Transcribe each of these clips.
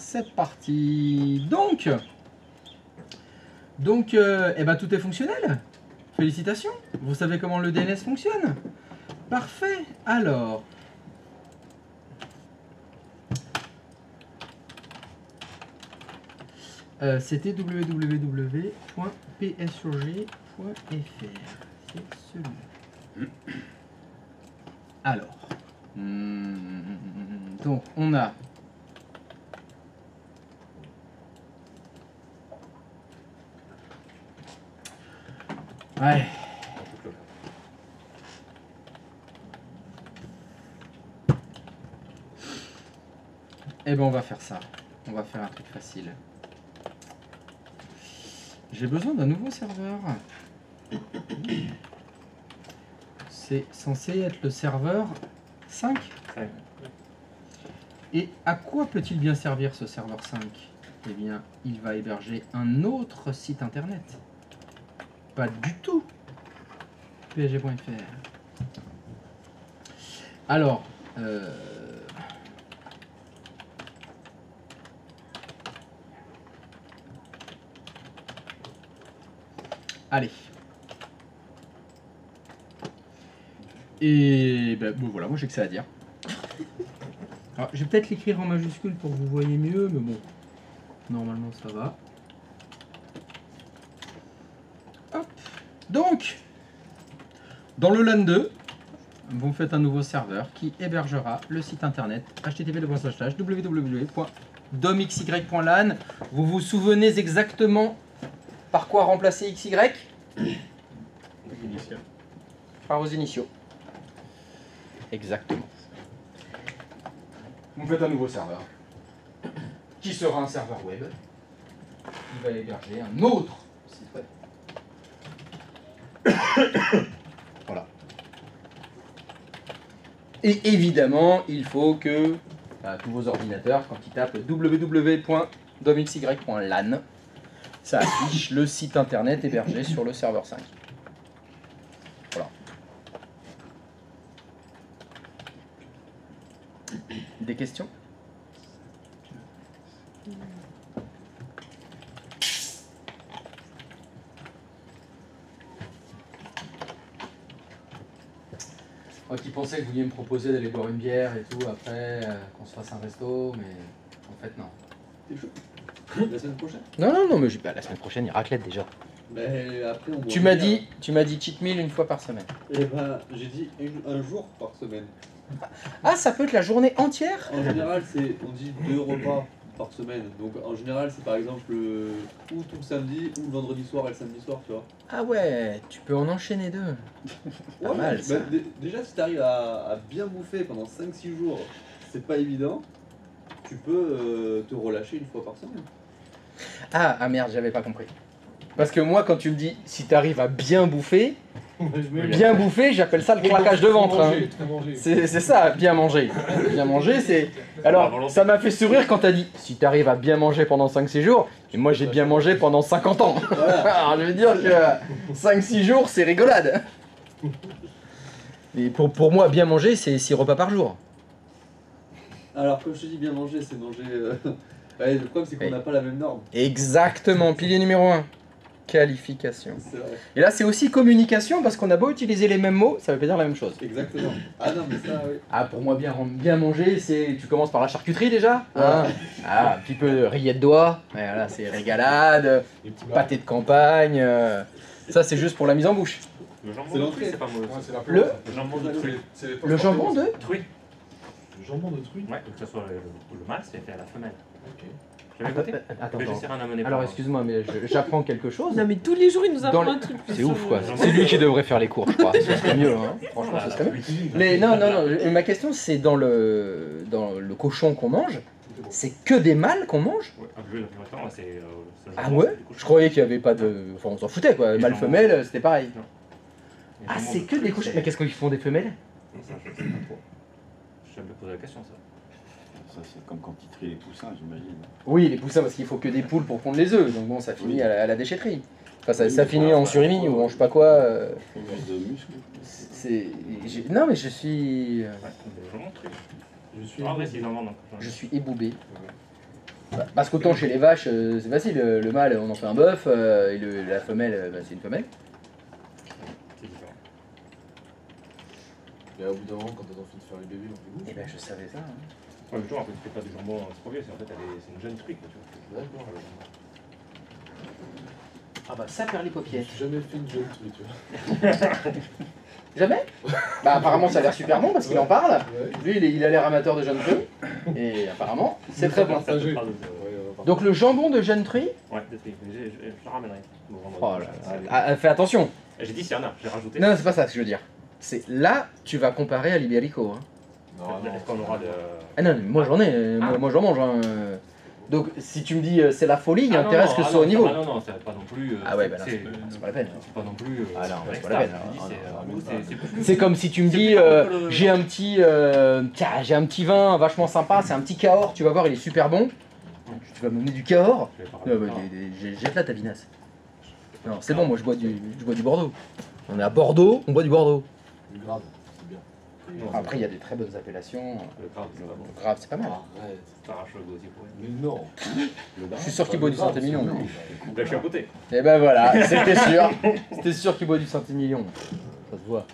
c'est parti. Donc eh ben, tout est fonctionnel. Félicitations. Vous savez comment le DNS fonctionne? Parfait. Alors, c'était www.psurg.fr. C'est celui-là. Alors, donc on a ouais. Eh ben on va faire ça. On va faire un truc facile. J'ai besoin d'un nouveau serveur. C'est censé être le serveur 5. Ouais. Et à quoi peut-il bien servir ce serveur 5? Eh bien, il va héberger un autre site internet. Pas du tout. psg.fr. Alors, allez. Et ben bon, voilà, moi j'ai que ça à dire. Alors, je vais peut-être l'écrire en majuscule pour que vous voyez mieux, mais bon, normalement ça va. Hop. Donc, dans le LAN 2, vous faites un nouveau serveur qui hébergera le site internet http://www.domxy.lan. Vous vous souvenez exactement par quoi remplacer XY? Initial. Par vos initiaux. Exactement. Vous faites un nouveau serveur qui sera un serveur web. Il va héberger un autre site web. Voilà. Et évidemment, il faut que tous vos ordinateurs, quand ils tapent www.domxy.lan, ça affiche le site internet hébergé sur le serveur 5. Voilà. Des questions? Qui pensait que vous vouliez me proposer d'aller boire une bière et tout après, qu'on se fasse un resto, mais en fait non. T'es chaud? La semaine prochaine? Non, mais la semaine prochaine il raclette déjà. Mais après on Tu m'as dit cheat meal une fois par semaine. Eh ben, j'ai dit un jour par semaine. Ah, ça peut être la journée entière? En général, on dit 2 repas par semaine. Donc en général, c'est par exemple ou tout le samedi ou le vendredi soir et le samedi soir, tu vois. Ah ouais, tu peux en enchaîner deux. Pas mal, ça. Déjà, si tu arrives à bien bouffer pendant 5-6 jours, c'est pas évident. Tu peux te relâcher une fois par semaine. Ah merde, j'avais pas compris. Parce que moi, quand tu me dis si t'arrives à bien bouffer, j'appelle ça le claquage de ventre. Hein. C'est ça, bien manger. Bien manger, c'est. Alors, ça m'a fait sourire quand t'as dit si t'arrives à bien manger pendant 5-6 jours, et moi j'ai bien mangé pendant 50 ans. Voilà. Alors, je veux dire que 5-6 jours, c'est rigolade. Et pour moi, bien manger, c'est 6 repas par jour. Alors, comme je te dis, bien manger, c'est manger. Ouais, le problème, c'est qu'on n'a pas la même norme. Exactement, pilier numéro 1. Qualification. C'est vrai. Et là, c'est aussi communication parce qu'on a beau utiliser les mêmes mots, ça veut pas dire la même chose. Exactement. Ah non, mais ça, oui. Ah, pour moi, bien manger, c'est. Tu commences par la charcuterie déjà. Hein. Ah, un petit peu de rillettes d'oie. Ouais, voilà, c'est régalade. Pâté de campagne. Ça, c'est juste pour la mise en bouche. Le jambon C'est de l'entrée. truie, c'est pas mauvais. Le jambon de truie. Le jambon de Truie. Le jambon de truie? Ouais, donc que ce soit le mâle, c'est fait à la femelle. Ok. J'avais goûté. Attends. Mais j'essaierai d'en amener Alors, pas. excuse-moi, mais j'apprends quelque chose. Non mais tous les jours il nous apprend Dans un truc. C'est ouf quoi. C'est lui qui devrait faire les cours, je crois. Ce serait mieux, hein. Franchement, ce serait mieux. Mais non, ma question c'est dans le cochon qu'on mange, c'est que des mâles qu'on mange? Ouais, la plupart du temps, c'est. Ah ouais? Je croyais qu'il n'y avait pas de. Enfin, on s'en foutait quoi. Mâle, femelle, c'était pareil. Non. Ah, c'est que des cochons. Mais qu'est-ce qu'ils font des femelles? Ça, je sais pas trop. Je me pose la question, ça. Ça, c'est comme quand ils trient les poussins, j'imagine. Oui, les poussins, parce qu'il faut que des poules pour pondre les œufs. Donc bon, ça finit à la déchetterie. Enfin, ça finit en surimi ou en je sais pas quoi. Plus de muscles. Non, mais je suis. Ouais, le jambon de truie. Je suis. En vrai, c'est jambon, donc. Je suis éboubé. Parce qu'autant chez les vaches, c'est facile, le mâle on en fait un bœuf, et la femelle, c'est une femelle. C'est différent. Et au bout d'un moment, quand elles ont fini de faire les bébés, on fait Et ben je savais ça. Hein. Ouais, mais toujours, en fait, tu fais pas du jambon exproprié, c'est en fait, c'est une jeune truc, quoi, tu vois. D'accord. Ah bah ça perd les paupières. J'ai jamais fait une jeune truc, tu vois. Jamais. Bah apparemment ça a l'air super bon parce qu'il en parle. Ouais. Lui il a l'air amateur de jeune truie. Et apparemment c'est très bon. Partagé. parle de- Donc le jambon de jeune truie. Ouais, des trucs, mais je le ramènerai. Bon, Oh vraiment, là c'est- là. Ah, fais attention. J'ai dit s'il y en a, j'ai rajouté. Non, c'est pas ça ce que je veux dire. C'est là tu vas comparer à l'Iberico. Hein. Est-ce qu'on aura de. Ah non, mais moi j'en ai, moi j'en mange. Hein. Donc si tu me dis c'est la folie, il y a intérêt à ce que ce soit au niveau. Ah non, non, c'est pas non plus. Ah ouais, bah là, c'est c'est pas la peine. c'est pas non plus. Ah non, c'est extra. pas la peine. Je dis, c'est plus- C'est comme si tu me dis j'ai un petit tiens, j'ai un petit vin vachement sympa, c'est un petit Cahors, tu vas voir il est super bon. Tu vas me donner du Cahors. Je vais pas Ouais, rajouter. jette là ta vinasse. Non, c'est bon, moi je bois du Bordeaux. On est à Bordeaux, on boit du Bordeaux. Du grave, c'est bien. Non, Après il y a des très bonnes appellations. Le grave, c'est pas bon. Le grave, c'est pas mal. Arrête. T'arraches le gosier pour elle. Mais non. Je suis sûr qu'il boit du Saint-Émilion. Là, je suis à côté. Et ben voilà, c'était sûr. C'était sûr qu'il boit du Saint-Émilion. Ça se voit.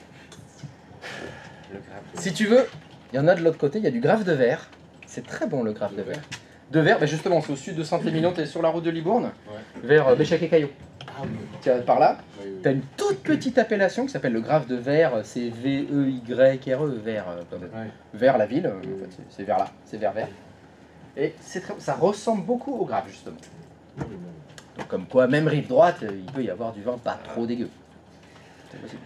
Le grave. Si tu veux, il y en a de l'autre côté, il y a du grave de verre. C'est très bon le grave de verre. De verre, ben justement, c'est au sud de Saint-Émilion, tu es sur la route de Libourne, vers Béchac et Caillot. Ah oui. Tu vas par là, Oui, oui. tu as une toute petite appellation qui s'appelle le grave de verre, c'est V-E-Y-R-E, verre, comme Ouais. vers la ville, en fait, c'est vers là, c'est vers vert. Et c'est très, ça ressemble beaucoup au grave justement. Oui, oui. Donc, comme quoi, même rive droite, il peut y avoir du vin pas trop dégueu. C'est possible.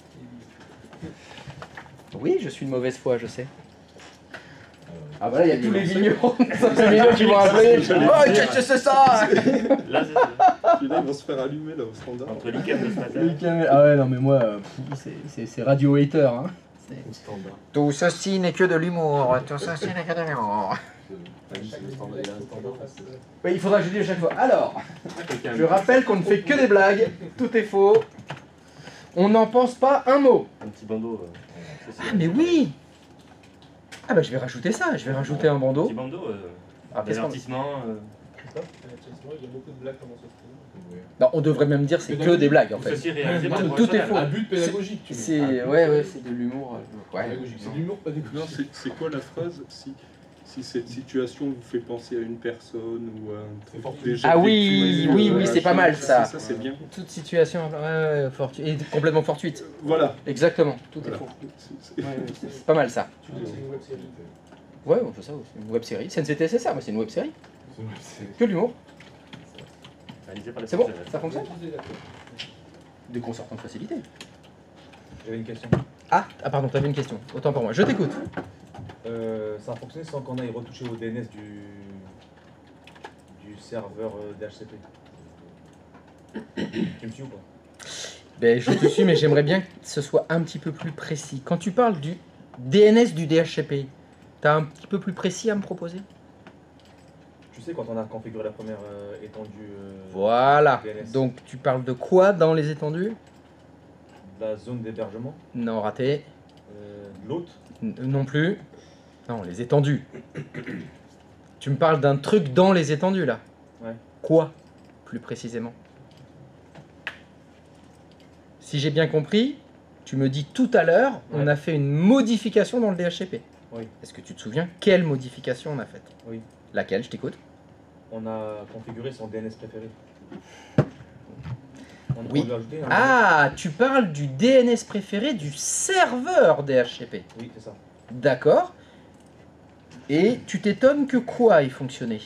Oui, je suis de mauvaise foi, je sais. Ah bah là, il y a tous les vignerons de Saint-Émilion qui vont appeler. Oh, qu'est-ce que c'est ça? Là, c'est Puis là, ils vont se faire allumer là au standard. entre l'ICAM de ce matin. Ah ouais, non mais moi, c'est radio hater. Hein. Au standard. Tout ceci n'est que de l'humour. Tout ceci n'est que de l'humour. T'as dit, c'est le standard. Il y a un standard. Oui, il faudra que je dise à chaque fois. Alors, Quelqu'un- je rappelle qu'on ne fait que des blagues. Tout est faux. On n'en pense pas un mot. Un petit bandeau. Ah mais oui. Ah bah je vais rajouter ça. Je vais rajouter un Un bandeau. petit bandeau. Ah, qu'est-ce qu'on- Divertissement. Il y a beaucoup de blagues pendant cette film. Oui. Non, on devrait même dire c'est que des blagues en fait. Ceci réalisé par Tout le est professionnel. faux. Un but pédagogique, tu mets. C'est Un but ouais c'est de l'humour. Ouais. pédagogique. C'est de l'humour Non, pédagogique. c'est quoi la phrase si cette situation vous fait penser à une personne ou à un C'est fortuit. déjà Ah oui, vécu, oui, oui, c'est pas mal, ça. Ça, c'est bien. Toute situation et complètement fortuite. Voilà. Exactement. Tout est Voilà. faux. C'est- Ouais, ouais, c'est pas mal ça. Tu dis que c'est une web série. Ouais, on fait ça aussi. Une web série. CNCT c'est ça, moi c'est une web série. C'est- Que de l'humour. Réalisé par les C'est bon, professionnels. ça fonctionne. Des concertants de facilité. J'avais une question. Ah pardon, t'avais une question. Autant pour moi. Je t'écoute. Ça a fonctionné sans qu'on aille retoucher au DNS du serveur DHCP. Tu me suis ou pas? Ben, je te suis, mais j'aimerais bien que ce soit un petit peu plus précis. Quand tu parles du DNS du DHCP, t'as un petit peu plus précis à me proposer? Tu sais, quand on a configuré la première étendue Voilà. DNS, Donc tu parles de quoi dans les étendues? la zone d'hébergement, Non, raté. l'hôte, Non plus. Non, les étendues. Tu me parles d'un truc dans les étendues là. Ouais. Quoi, plus précisément? Si j'ai bien compris, tu me dis tout à l'heure, on Ouais. a fait une modification dans le DHCP. Oui. Est-ce que tu te souviens quelle modification on a faite? Oui. Laquelle, je t'écoute? on a configuré son DNS préféré. On Oui. lui a ajouté un- Ah, tu parles du DNS préféré du serveur DHCP. Oui, c'est ça. D'accord. Et tu t'étonnes que quoi ait fonctionné?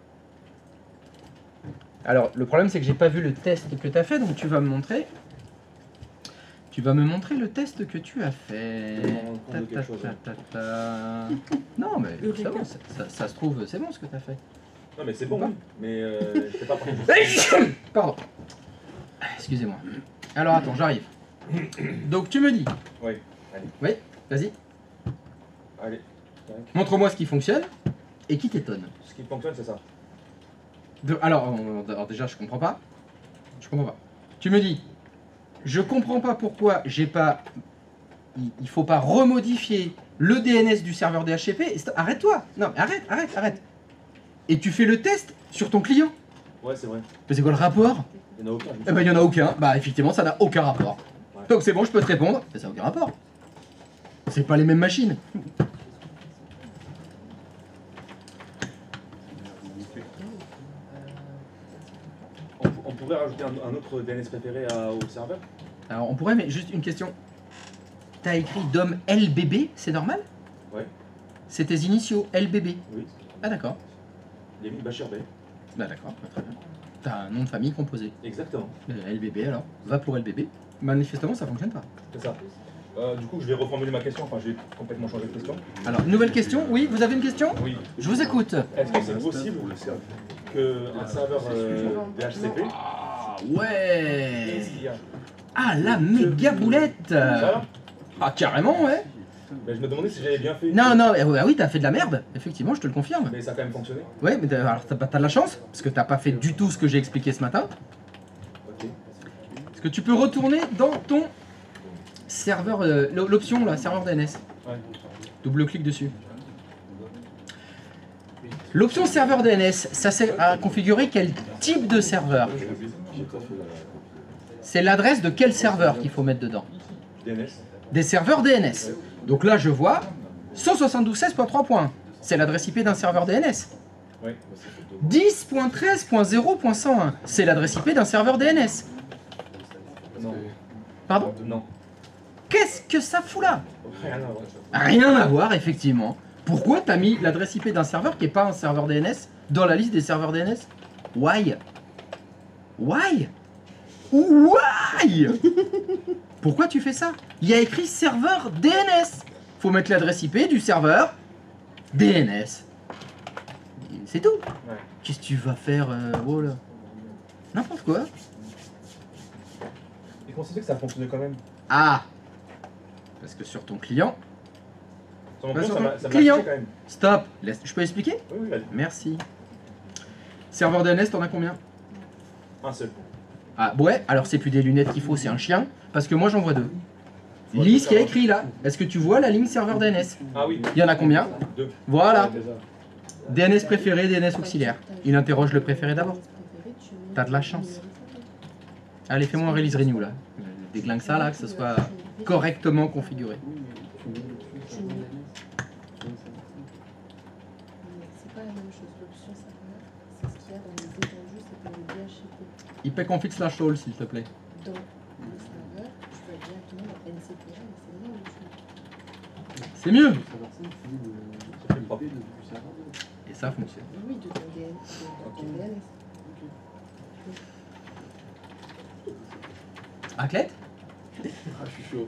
Alors, le problème, c'est que j'ai pas vu le test que tu as fait, donc tu vas me montrer. Tu vas me montrer le test que tu as fait. Je vais me rendre compte de quelque chose, Non, mais ça, va, ça se trouve, c'est bon ce que tu as fait. Non, mais c'est bon, Pas. oui. Mais c'est pas parti. Pardon. Excusez-moi. Alors, attends, j'arrive. Donc, tu me dis. Oui, allez. Oui, vas-y. Allez. Montre-moi ce qui fonctionne et qui t'étonne. Ce qui fonctionne, c'est ça. Alors, déjà, je comprends pas. Je comprends pas. Tu me dis, je comprends pas pourquoi j'ai pas. Il faut pas remodifier le DNS du serveur DHCP. Arrête-toi. Non, mais arrête. et tu fais le test sur ton client. Ouais, c'est vrai. Mais c'est quoi le rapport? Il n'y en a aucun. Eh ben il y en a aucun. Bah effectivement ça n'a aucun rapport. Ouais. Donc c'est bon, je peux te répondre, mais ça n'a aucun rapport. C'est pas les mêmes machines. On pourrait rajouter un autre DNS préféré au serveur? Alors on pourrait, mais juste une question. T'as écrit DOM LBB, c'est normal? Ouais. C'est tes initiaux LBB. Oui. Ah d'accord. Lémi Bachir Bey. Bah d'accord, très bien. T'as un nom de famille composé. Exactement. LBB alors, va pour LBB. Manifestement ça fonctionne pas. C'est ça. Du coup, je vais reformuler ma question. Enfin, j'ai complètement changé de question. Alors, nouvelle question, oui, vous avez une question? Oui. Je vous écoute. Est-ce que c'est possible qu'un serveur DHCP... Ah ouais. Qu'est-ce qu'il y a? Ah la méga boulette. Ça Ah carrément ouais. Ben, je me demandais si j'avais bien fait. Non, non, bah oui, t'as fait de la merde, effectivement, je te le confirme. Mais ça a quand même fonctionné. Ouais, mais alors t'as de la chance, parce que t'as pas fait du tout ce que j'ai expliqué ce matin. Ok. Parce que tu peux retourner dans ton serveur, l'option là, serveur DNS. Ouais. Double-clic dessus. L'option serveur DNS, ça sert à configurer quel type de serveur. C'est l'adresse de quel serveur qu'il faut mettre dedans. DNS. Des serveurs DNS. Donc là, je vois 172.16.3. C'est l'adresse IP d'un serveur DNS. Ouais. 10.13.0.101. C'est l'adresse IP d'un serveur DNS. Non. Pardon? Non. Qu'est-ce que ça fout là? Rien à voir. Rien à voir, effectivement. Pourquoi t'as mis l'adresse IP d'un serveur qui n'est pas un serveur DNS dans la liste des serveurs DNS? Why? Why? Why? Pourquoi tu fais ça? Il y a écrit serveur DNS. Faut mettre l'adresse IP du serveur DNS. C'est tout. Ouais. Qu'est-ce que tu vas faire, oh là? N'importe quoi. Et comment ça se fait que ça a fonctionné quand même? Ah. Parce que sur ton client... Sur mon Bah, compte, sur ça ton m'a client. affiché quand même. Stop. Je peux expliquer? Oui, oui, vas-y. Merci. Serveur DNS, t'en as combien? Un seul. Ah ouais, alors c'est plus des lunettes qu'il faut, c'est un chien. Parce que moi j'en vois deux. Lis ce qu'il y a écrit là. Est-ce que tu vois la ligne serveur DNS? Ah oui. Il y en a combien? Deux. Voilà. Ouais, déjà. DNS préféré, DNS auxiliaire. Il interroge le préféré d'abord. T'as de la chance. Allez, fais-moi un release renew là. Déglingue ça là, que ce soit correctement configuré. C'est pas la même chose. L'option serveur, c'est ce qu'il y a dans les étendues, c'est pour le DHCP. ipconfig/all s'il te plaît. Dans le serveur, tu vas directement dans NCPA, mais c'est là où tu... C'est mieux. Ça fait propre. Et ça fonctionne. Oui, de ton DNS. Raclette? Ah, je suis chaud.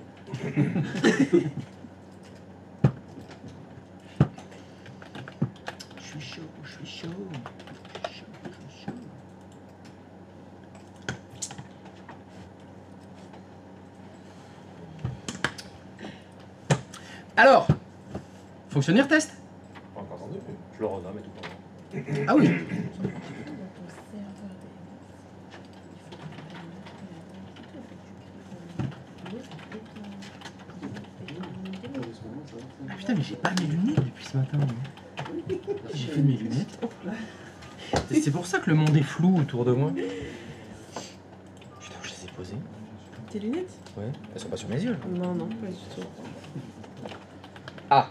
Je suis chaud, je suis chaud. Je suis chaud, je suis chaud. Alors, fonctionnaire test? Pas encore entendu, mais je le renomme et tout. Ah oui. Dans ton serveur Ah putain, mais j'ai pas mes lunettes depuis ce matin. moi. J'ai fait mes lunettes. C'est pour ça que le monde est flou autour de moi. Putain, je les ai posées. Tes lunettes? Ouais, elles sont pas sur mes yeux. Non, non, pas du tout. Ah.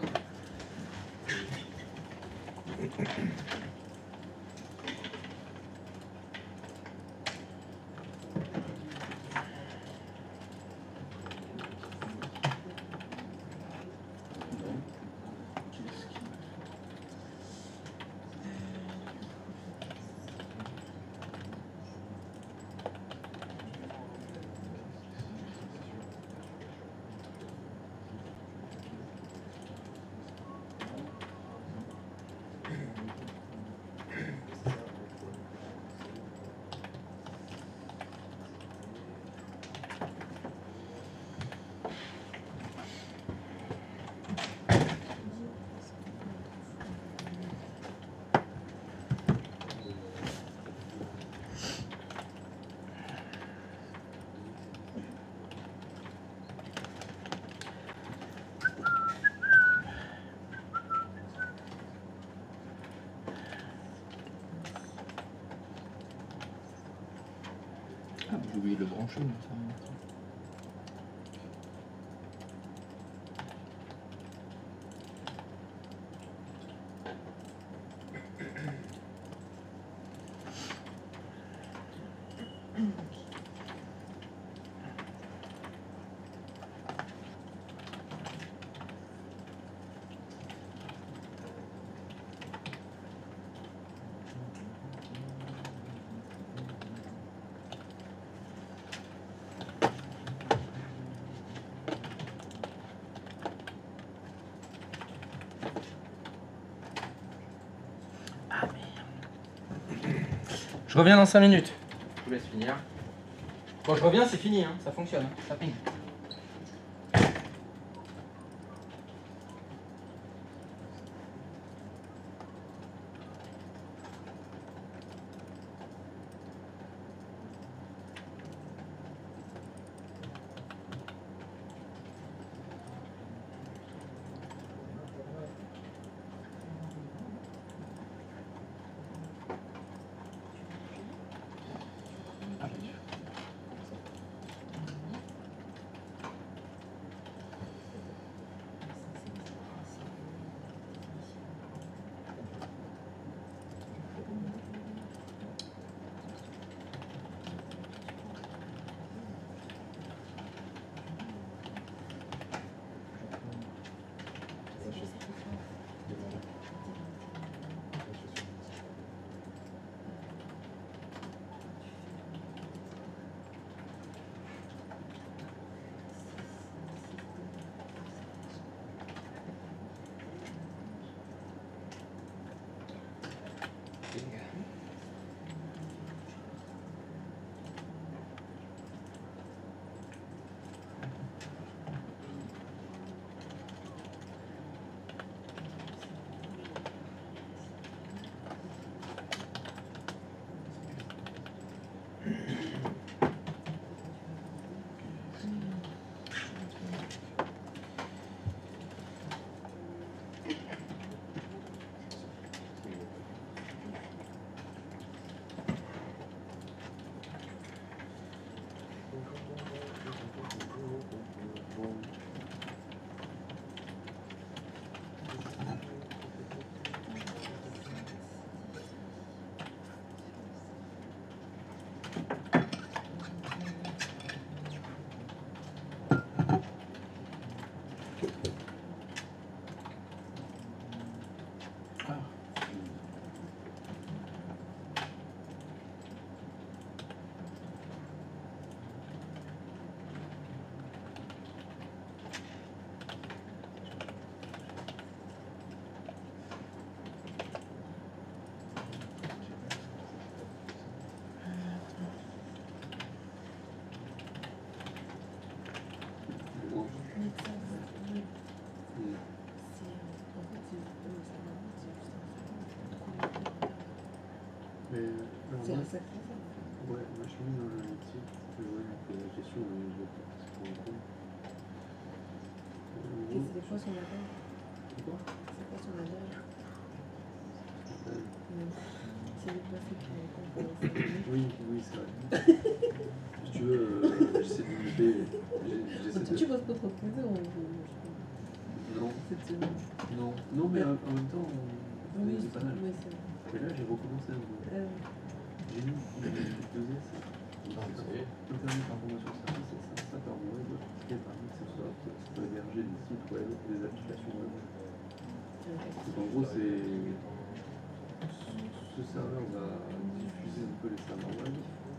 J'ai oublié de le brancher. Mais ça... Je reviens dans 5 minutes. Je vous laisse finir. Quand je reviens, c'est fini, hein. Ça fonctionne, hein. Ça ping. C'est un sacré ça. Ouais, moi je suis mis dans le titre, ouais, donc la question, je vais pas prendre en compte. Et c'est des fois son label. Quoi C'est quoi son label? C'est des fois c'est qui me Oui, oui, c'est vrai. Si tu veux, j'essaie de limiter. Tu poses pas trop de questions. Non. Cette semaine. Non. Non, mais en même temps, Oui, c'est pas mal. oui, c'est vrai. Et là, j'ai recommencé un peu. J'ai mis deux S. Internet information service, c'est ça par web, et par Microsoft, ça peut héberger des sites web, des applications web. Donc en gros, ce serveur va diffuser un peu les serveurs web,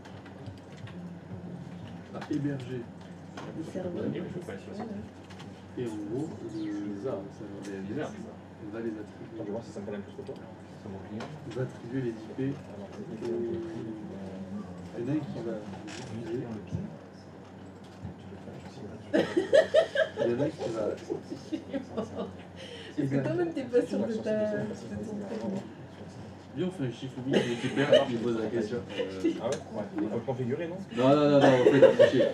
va héberger Le cerveau. et en gros, le serveur DNS va les attribuer. Je vais voir si ça me connaît plus que toi. C'est mon client. Va attribuer les IP. Il y en a qui va diffuser. Il y en a qui va. Parce que toi-même t'es pas sûr de ton prénom. Viens, on fait un Shifumi qui récupère et qui pose la question. Ah ouais? Ouais. Il faut le configurer, non? Non, on fait l'afficher.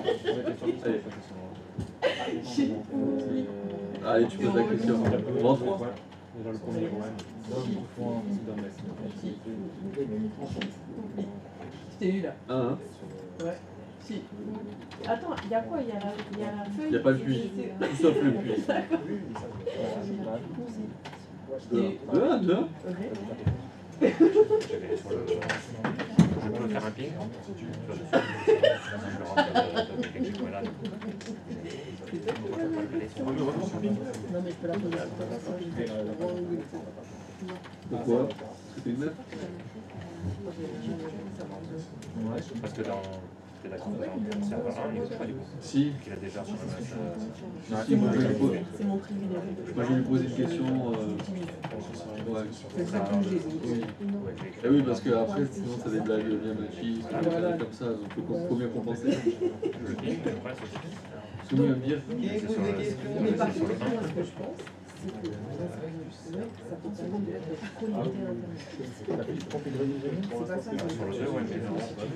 Allez, tu poses la question. En 3. Déjà le premier, ouais. Je t'ai eu là. 1, 1. Ouais. Si. Attends, il y a quoi? Il y a la feuille. Il n'y a pas le puits. Tout sauf le puits. Deux, deux. Ok. Je vais sur le. Je peux faire un ping. Je rentre quelque chose là. Non, mais je peux la poser sur ta Pourquoi? Parce que t'es une meuf? Parce que dans. T'es d'accord, dans serveur 1, il n'existe pas du coup. Si. Qu'il a déjà sur le match. Si, moi je vais lui poser. C'est mon privilège. Moi je vais lui poser une question. Ouais. C'est ça que j'ai Oui. Eh oui, parce que après, sinon, ça des blagues bien machistes, des trucs comme ça, donc faut bien compenser. Le ping, le problème, c'est que Ce que nous, me dire. Mais par contre, moi, ce que je pense, c'est que ça peut permettre de connecter à Internet. C'est pas ça. sur le jeu, ouais, mais non.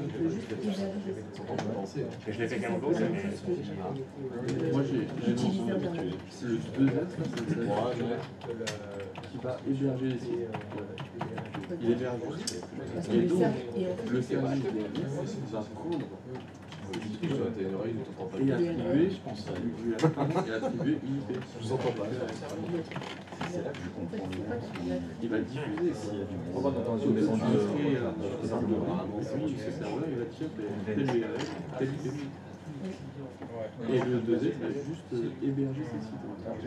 Et je l'ai fait qu'un bloc, mais. Moi j'ai Utiliser Internet. c'est le 2S là, c'est qui va héberger les sites. Il héberge. Parce que Et donc, le le service DNS va prendre et attribuer, je pense, et attribuer une IP. Je vous entends pas. Il va diffuser. On va dans un Donc, des si tu enjeux. inscris ce serveur, il va te dire tel URL, tel IP. Et le 2S va juste héberger ces sites.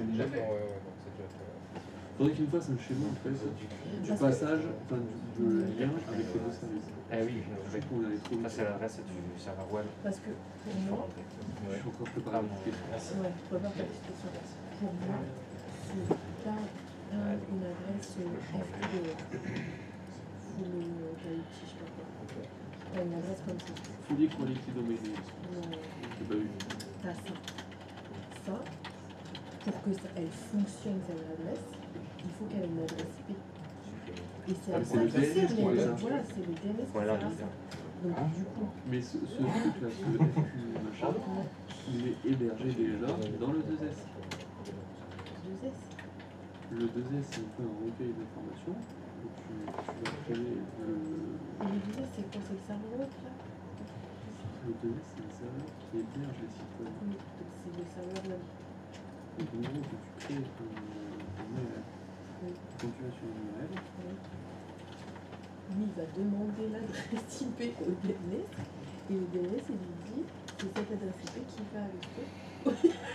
Il faudrait qu'il nous fasse un schéma en fait, du passage, enfin du lien avec les deux services. Eh oui, Je trouve qu'on allait trop ça vite. c'est l'adresse du serveur web. Parce que pour moi, Je suis encore préparé à cette question. ouais, prépare ta petite question. Pour moi, c'est pas une adresse FTP. Full quality, je sais pas quoi. T'as une adresse comme ça. Fully quality domain name. J'ai pas eu. T'as ça. Ça, pour que elle fonctionne cette adresse, il faut qu'elle ait une adresse IP. Et c'est à Ah, ça c'est le que sert DNS pour les. ça. Voilà, c'est le DNS qui Pour sert à aller ça. Donc du coup, Mais ce truc-là, ce FQ machin, il est hébergé déjà dans le 2S. 2S. Le 2S, c'est un peu un recueil d'informations. Donc tu vas créer le. Et le 2S, c'est quoi? C'est le serveur web là? Le 2S, c'est un serveur qui héberge les sites web. Oui, donc c'est le serveur web. Donc en gros, quand tu crées un URL, Oui. quand tu vas sur une URL, Lui, il va demander l'adresse IP au DNS et le DNS, il lui dit c'est cette adresse IP qui va avec toi.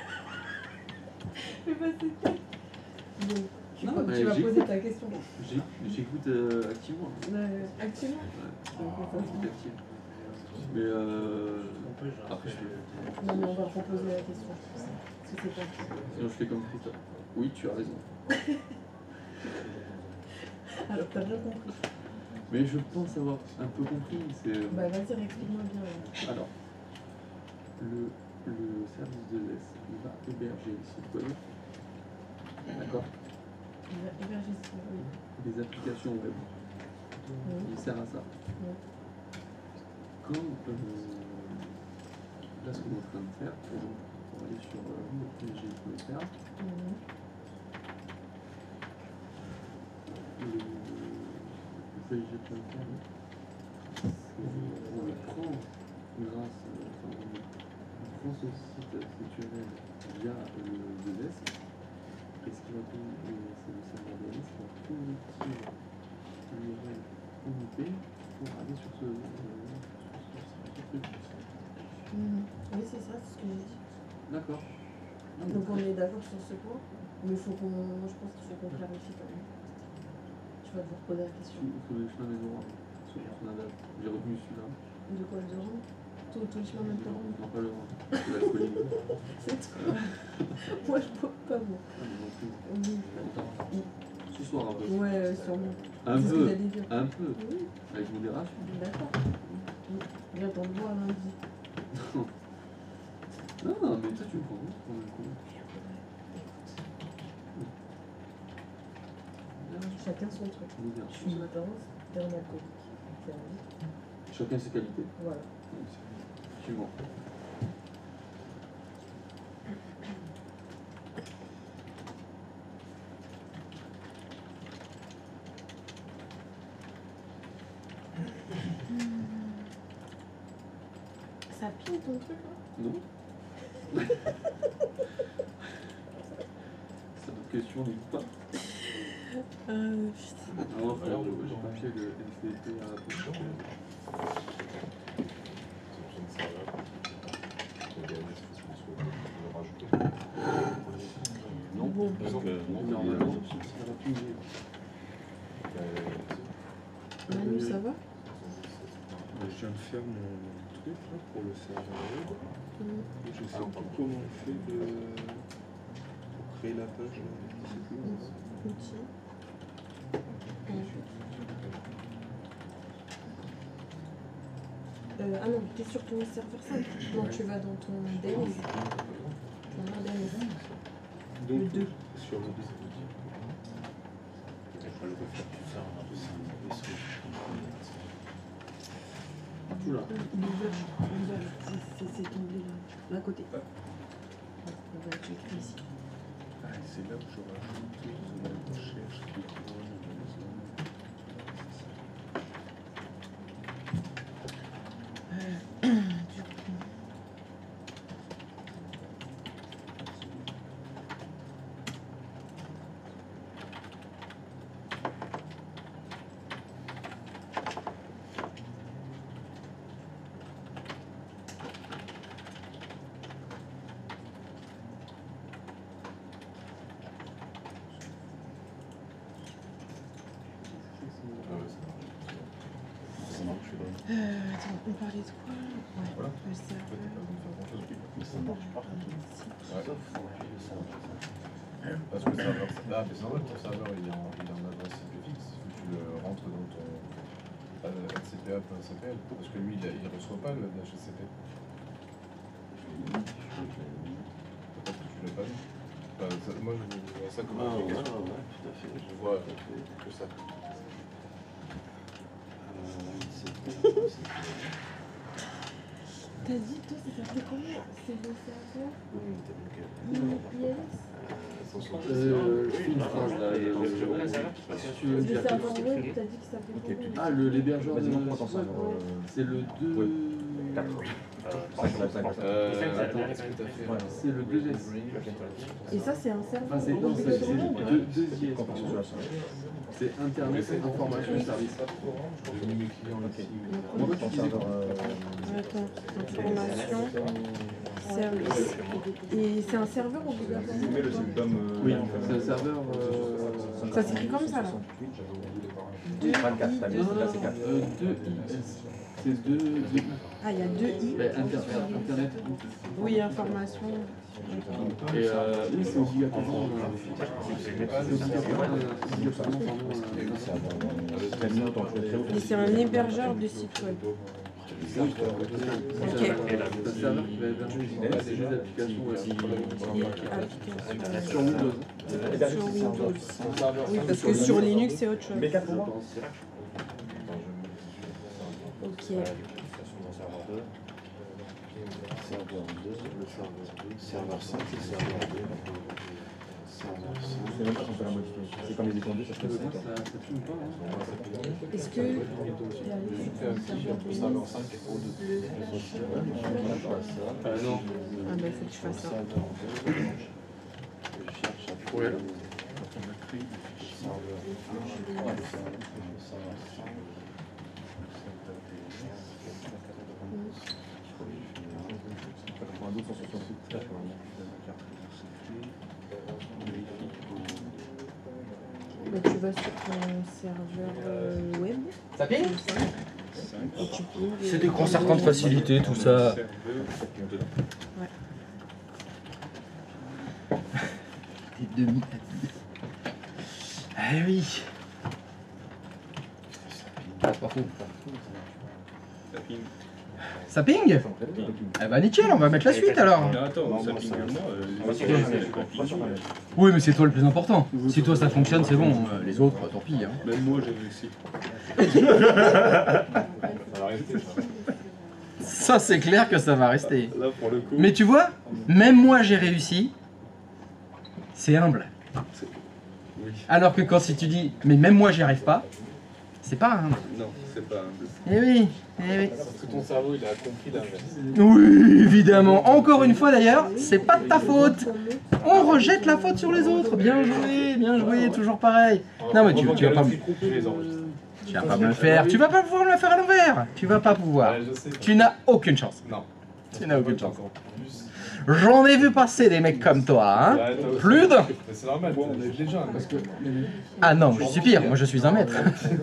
Mais pas c'est ça. Donc, Non, mais tu vas j'écoute. poser ta question. j'écoute activement. Actuellement. Ouais. J'écoute active. Mais après, je fais. Non, mais on va proposer la question. Parce que c'est pas. Sinon, je fais comme Christophe. Oui, tu as raison. Alors, t'as bien compris. Mais je pense avoir un peu compris. C'est. Bah, vas-y, explique-moi bien. Ouais. Alors, le service 2S, il va héberger les sites web. D'accord. Il va héberger ça. Oui. Les applications web. Oui. Il sert à ça. Oui. Quand là, ce qu'on est en train de faire, par exemple, on va aller sur png.fr. Mhm. Le png.fr, on le prend grâce, on prend ce site URL via le 2S, et ce qui va c'est le serveur DNS qui va convertir l'URL en IP pour aller sur ce truc. Oui, c'est ça, c'est ce que j'ai dit. D'accord. Donc on est d'accord sur ce point, mais je pense qu'il faut qu'on clarifie quand même. Tu vas devoir poser la question. Il faudrait que je l'amène au sur son adage. J'ai retenu celui-là. De quoi le rond? Tout le chemin même pas rond. Non, pas le rond. C'est l'alcoolisme. C'est tout. Moi je peux pas moi. Ah, mais non plus. Oui. Ce soir un peu. Ouais, sûrement. Un C'est ce que peu. j'allais dire. Un peu. Oui, Avec modération. d'accord. J'attends de voir lundi. Non, non, mais toi tu me prends pour le coup. Chacun son truc. Je Modération. suis une apparence et un alcoolique. C'est la vie. Chacun ses qualités. Voilà. Suivant. Ça pile ton truc là? Non. Ça d'autres questions, n'hésite pas. Putain. Non, frère, j'ai pas fait le NCT à la poche. Non, Bon. parce que Normalement, ça va plus. Manu, ça va? Je viens de faire mon truc là, pour le serveur web. Et je sais pas comment on fait pour créer la page. Je sais plus. Outils. Ah non, t'es sur ton serveur 5. Non, tu vas dans ton DNS. Ton DNS. Donc, Le 2. sur le 2. Oula. L'ouvert, c'est tombé là. Là à côté. On va checker ici. Ah, c'est là où je rajoute la recherche qui Attends, on parlait de quoi? Ouais, le serveur. Parce que le serveur, ah, mais c'est normal, ton serveur il est en adresse IP fixe, tu le rentres dans ton HCPA.cpl, parce que lui il reçoit pas le DHCP. Peut-être que tu l'as pas vu. Moi je vois ça comme une application. tout à fait. Je vois que ça. T'as dit, toi, ça s'appelait comment? C'est le serveur ILS? Une phrase là. Le serveur web, t'as dit que ça s'appelait comment? Ah, l'hébergeur de. C'est le 2. C'est le 2S. Et ça, c'est un serveur. Enfin, c'est non, c'est 2IS. C'est Internet Information Service. Moi, tu disais quoi? Attends, information, service. Et c'est un serveur obligatoirement? Oui, c'est un serveur. Ça s'écrit comme ça là? 24, t'as mis, là c'est 4. 2IS. C'est 2. Ah, il y a 2 I. Internet. Oui, information. Et oui, c'est obligatoirement. Et c'est un hébergeur de site web. C'est un serveur qui va héberger des applications sur Windows. Sur Windows. Oui, parce que sur Linux, c'est autre chose. Ok. Serveur 2, le serveur 2, serveur 5 et serveur 2. Serveur 5. C'est même pas qu'on peut la modifier. C'est comme les étendues, ça fait 5. Ça fume pas, hein. Est-ce que Tu fais un petit serveur 5 au 2. Non. Ah bah faut que tu fasses ça. Serveur 2. Je cherche à trouver le serveur 1. Serveur 5. Bah, tu vas sur ton serveur web. Ça ping? Et tu pings. C'est déconcertant de facilité tout ça. Ouais. Des demi. Ah oui. Ah, c'est pas fou. Ça ping? Eh bah nickel, on va mettre la suite alors. Attends, ça ping moi. Oui mais c'est toi le plus important. Si toi ça fonctionne c'est bon, les autres tant pis. Hein. Même moi j'ai réussi. Ça c'est clair que ça va rester. Là pour le coup. Mais tu vois, même moi j'ai réussi, c'est humble. Oui. Alors que quand si tu dis mais même moi j'y arrive pas, C'est pas humble. Non, c'est pas humble. Eh oui, eh oui. Parce que ton cerveau, il a compris l'inverse. Oui, évidemment. Encore une fois d'ailleurs, c'est pas de ta faute. On rejette la faute sur les autres. Bien joué, toujours pareil. Non mais tu vas pas me... Tu vas pas me le faire. Tu vas pas pouvoir me le faire à l'envers. Tu vas pas pouvoir. Tu n'as aucune chance. Non. Tu n'as aucune chance. J'en ai vu passer des mecs comme toi, hein. Plus d'un. Mais c'est normal, on est déjà parce que. Ah non, je suis pire. Moi je suis un maître.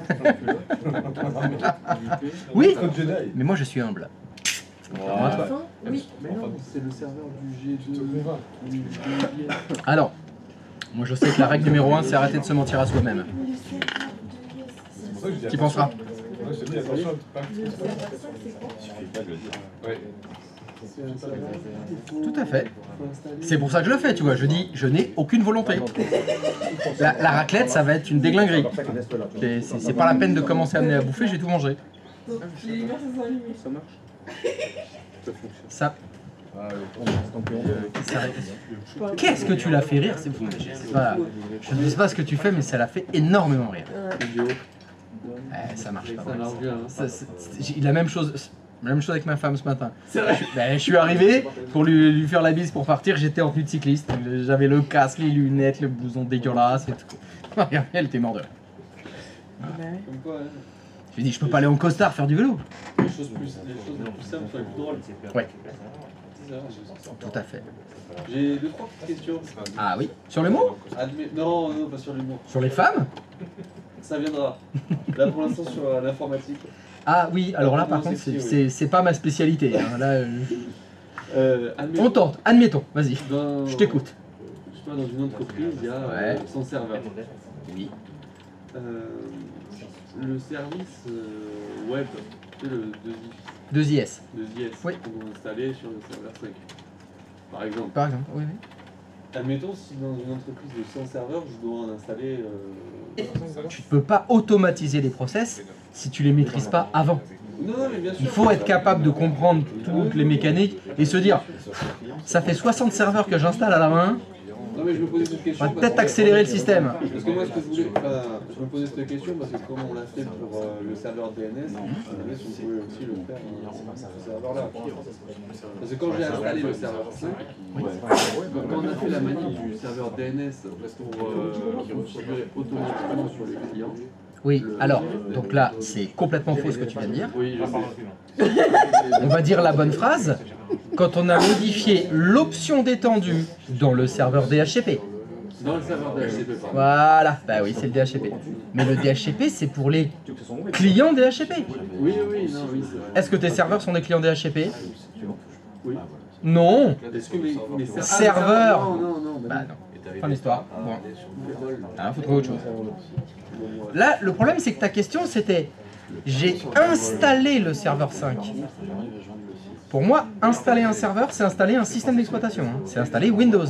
Oui, mais moi je suis humble. Enfin, oui. Mais non, c'est le serveur du G2. Alors, moi je sais que la règle numéro 1 c'est arrêter de se mentir à soi-même. Tu penseras. Moi je te dis attention, pas. Ouais. Tout à fait. C'est pour ça que je le fais, tu vois. Je dis, je n'ai aucune volonté. La raclette, ça va être une déglinguerie. C'est pas la peine de commencer à amener à bouffer, j'ai tout mangé. Donc, les lumières se sont allumées. Ça marche. Ça fonctionne. Ça. Ah oui. Qu'est-ce que tu l'as fait rire, c'est fou. Voilà. Je ne sais pas ce que tu fais, mais ça l'a fait énormément rire. Ça marche pas. Ça marche bien. J'ai la même chose. Avec ma femme ce matin. Je suis arrivé pour lui faire la bise pour partir, j'étais en tenue de cycliste. J'avais le casque, les lunettes, le blouson dégueulasse et tout. Regardez, elle était morte de rire. Comme quoi, hein. Je lui ai dit, je peux pas aller en costard faire du vélo. Les choses plus simples sont les plus drôles. Ouais, C'est ça. tout à fait. J'ai 2-3 petites questions. Ah oui. Sur les mots? Non, pas sur les mots. Sur les femmes? Ça viendra. Là pour l'instant sur l'informatique. Ah oui, alors là par contre, c'est pas ma spécialité. Hein. Là, Admettons, on tente, admettons, vas-y, dans- je t'écoute. Je sais pas, dans une entreprise, il y a Ouais. 100 serveurs. Oui. Le service web, c'est le 2IS. 2IS Oui. qu'on doit installer sur le serveur 5. Par exemple. Par exemple, oui, oui. Admettons si dans une entreprise de 100 serveurs, je dois en installer. Tu ne peux pas automatiser les process si tu les maîtrises pas avant. Non, mais bien sûr. Il faut être capable de comprendre toutes les mécaniques et se dire, ça fait 60 serveurs que j'installe à la main, Non, mais je me posais cette on question. va parce peut-être que- accélérer le système. Parce que moi, ce que je voulais. Je me posais cette question parce que comme on l'a fait pour le serveur DNS, je me demandais si on pouvait aussi le faire sur ce serveur-là. Parce que quand j'ai installé le serveur 5, quand on a fait la manip du serveur DNS pour configurer automatiquement sur les clients. Oui, alors, donc là, c'est complètement faux ce que tu viens de dire. Oui, je sais. On va dire la bonne phrase. Quand on a modifié l'option d'étendue dans le serveur DHCP. Dans le serveur DHCP, pardon. Voilà, bah oui, c'est le DHCP. Mais le DHCP, c'est pour les clients DHCP. Oui, non, oui, c'est vrai. Est-ce que tes serveurs sont des clients DHCP? Oui. Non. Est-ce que mes Serveurs. Non. Bah non. Fin d'histoire. Bon. Ah, faut trouver autre chose. Là, le problème, c'est que ta question, c'était j'ai installé le serveur 5. Pour moi, installer un serveur, c'est installer un système d'exploitation. Hein. C'est installer Windows.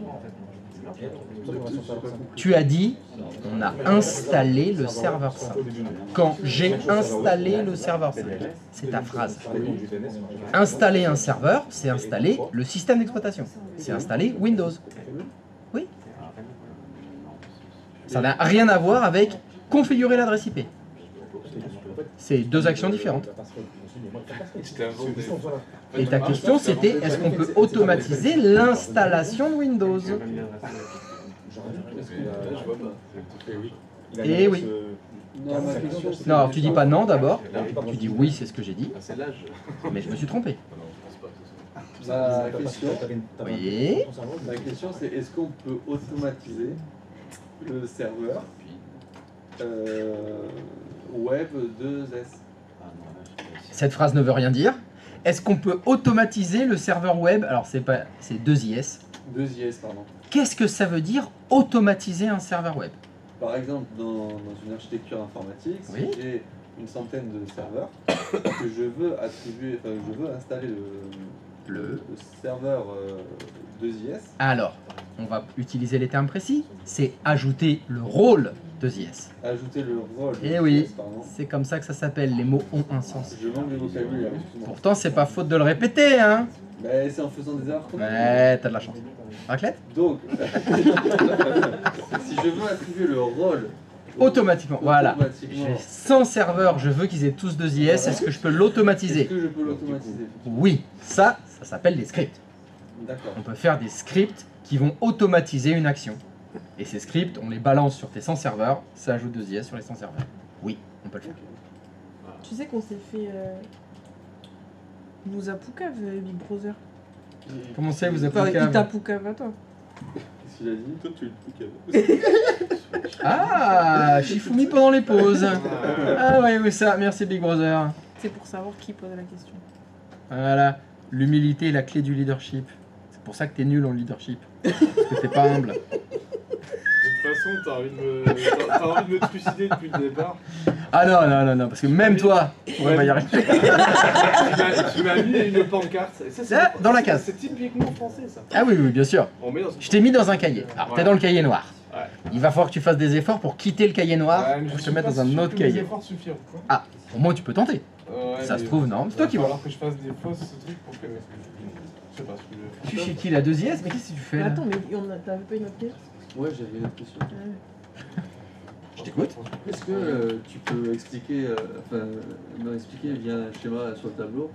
Tu as dit, on a installé le serveur 5. Quand j'ai installé le serveur 5, c'est ta phrase. Installer un serveur, c'est installer le système d'exploitation. C'est installer Windows. Oui. Ça n'a rien à voir avec configurer l'adresse IP. C'est deux actions différentes. Et ta question c'était, est-ce qu'on peut automatiser l'installation de Windows? Et oui. Non, ma question, c'est- Non, alors tu dis pas non d'abord, tu dis oui, c'est ce que j'ai dit, mais je me suis trompé. Ma question, Oui. ma question, c'est est-ce qu'on peut automatiser le serveur web 2S? Cette phrase ne veut rien dire. Est-ce qu'on peut automatiser le serveur web? Alors c'est 2IS. 2IS, pardon. Qu'est-ce que ça veut dire automatiser un serveur web? Par exemple, dans une architecture informatique, si Oui. j'ai une centaine de serveurs que je veux attribuer, enfin, je veux installer le serveur 2IS. Alors, on va utiliser les termes précis. C'est ajouter le rôle 2IS. Ajouter le rôle. Eh oui, 2IS, pardon. c'est comme ça que ça s'appelle. Les mots ont un sens. Je manque de vocabulaire, excuse-moi. Pourtant, c'est pas faute de le répéter, hein. Mais c'est en faisant des erreurs qu'on apprend. Ouais, t'as de la chance. Raclette? Donc, si je veux attribuer le rôle Automatiquement, voilà. Automatiquement. Sans serveur, je veux qu'ils aient tous 2 IS, est-ce que je peux l'automatiser? Est-ce que je peux l'automatiser? Oui, ça s'appelle des scripts. D'accord. On peut faire des scripts qui vont automatiser une action. Et ces scripts, on les balance sur tes 100 serveurs, ça ajoute 2 IS sur les 100 serveurs. Oui, on peut le faire. Tu sais qu'on s'est fait. Nous a poucave, Big Brother. Comment ça, vous Enfin, appelez il t'a poucave à toi. Qu'est-ce qu'il a dit? Toi, tu es le plus calme. Ah, Shifumi pendant les pauses. Ah ouais, oui, ça, merci Big Brother. C'est pour savoir qui pose la question. Voilà, l'humilité est la clé du leadership. C'est pour ça que t'es nul en leadership. Parce que t'es pas humble. De toute façon, t'as envie de me trucider depuis le départ. Ah non, non, non, non, parce que même toi, on va y arriver. Tu m'as mis une pancarte. Ça, Dans la case. C'est typiquement français, ça. Ah oui, oui, bien sûr. On met dans une... Je t'ai mis dans un cahier. Alors, t'es dans le cahier noir. Ouais. Il va falloir que tu fasses des efforts pour quitter le cahier noir Ouais, mais pour je te suis mettre pas dans un sûr autre que mes cahier. efforts suffiront, quoi. Ah, au moins tu peux tenter. Ouais, Ça mais se trouve, non. C'est toi qui va vois. falloir que je fasse des fausses trucs pour que... Je sais pas ce que je vais Tu faire. chez qui la 2 IS? Mais qu'est-ce que tu fais Mais là? attends, mais t'avais pas une autre question? Ouais, j'avais une autre question. Je t'écoute. Est-ce que tu peux expliquer, m'expliquer via un schéma sur le tableau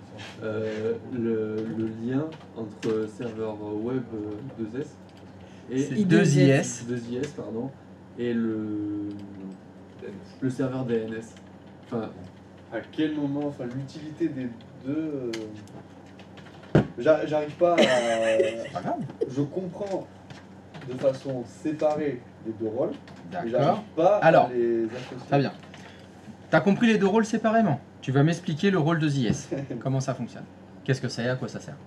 le lien entre serveur web 2S et C'est 2 IS. 2IS pardon, et le serveur DNS. Enfin, à quel moment, enfin l'utilité des deux. J'arrive pas C'est pas à. grave. Je comprends de façon séparée les deux rôles, mais D'accord. j'arrive pas Alors, à les associer. Très bien. T'as compris les deux rôles séparément. Tu vas m'expliquer le rôle 2 IS. Comment ça fonctionne? Qu'est-ce que c'est? À quoi ça sert?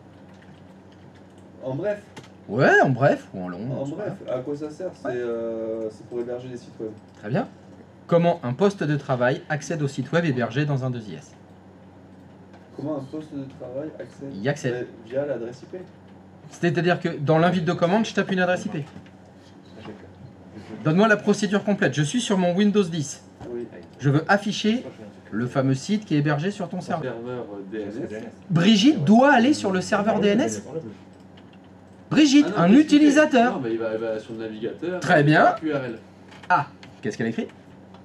En bref, Ouais, en bref ou en long. en c'est pas bref, grave. à quoi ça sert? C'est pour héberger des sites web. Très bien. Comment un poste de travail accède au site web hébergé dans un 2 IS? Comment un poste de travail accède Il y accède. via l'adresse IP? C'est-à-dire que dans l'invite de commande, je tape une adresse IP. Donne-moi la procédure complète. Je suis sur mon Windows 10. Oui. Je veux afficher le fameux site qui est hébergé sur ton serveur. Serveur DNS. Brigitte doit aller sur le serveur DNS. Brigitte, Ah non, un mais utilisateur. Non, mais il va sur le navigateur. Très bien. URL. Ah, qu'est-ce qu'elle écrit?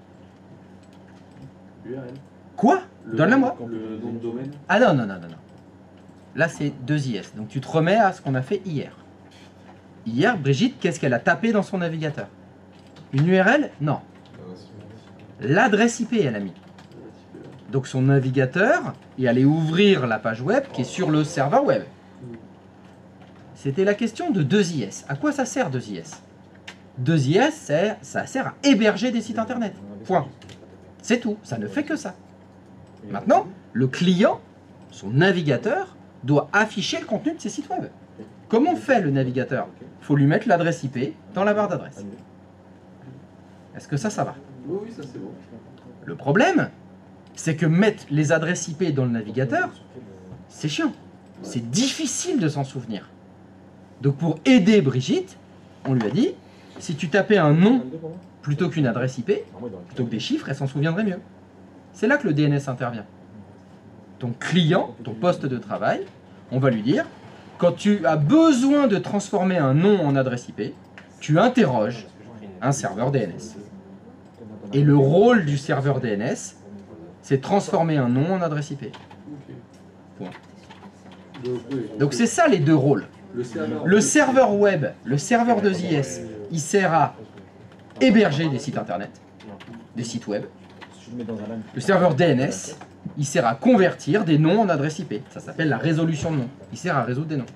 URL. Quoi? Donne-la-moi. Le nom de domaine. Ah non, non, non, non, non. Là, c'est 2 IS. Donc tu te remets à ce qu'on a fait hier. Hier, Brigitte, qu'est-ce qu'elle a tapé dans son navigateur? Une URL? Non. L'adresse IP, elle a mis. Donc son navigateur est allé ouvrir la page web qui est sur le serveur web. C'était la question de 2 IS. À quoi ça sert 2 IS? 2 IS, ça sert à héberger des sites internet. Point. C'est tout. Ça ne fait que ça. Maintenant, le client, son navigateur, doit afficher le contenu de ses sites web. Comment fait le navigateur? Il faut lui mettre l'adresse IP dans la barre d'adresse. Est-ce que ça va? Oui, oui, ça c'est bon. Le problème, c'est que mettre les adresses IP dans le navigateur, c'est chiant. C'est difficile de s'en souvenir. Donc pour aider Brigitte, on lui a dit, si tu tapais un nom plutôt qu'une adresse IP, plutôt que des chiffres, elle s'en souviendrait mieux. C'est là que le DNS intervient. Ton client, ton poste de travail, on va lui dire, quand tu as besoin de transformer un nom en adresse IP, tu interroges un serveur DNS. Et le rôle du serveur DNS, c'est transformer un nom en adresse IP. Point. Donc c'est ça les deux rôles. Le serveur web, le serveur 2 IS, il sert à héberger des sites internet, des sites web. Le serveur DNS, il sert à convertir des noms en adresse IP. Ça s'appelle la résolution de noms. Il sert à résoudre des noms.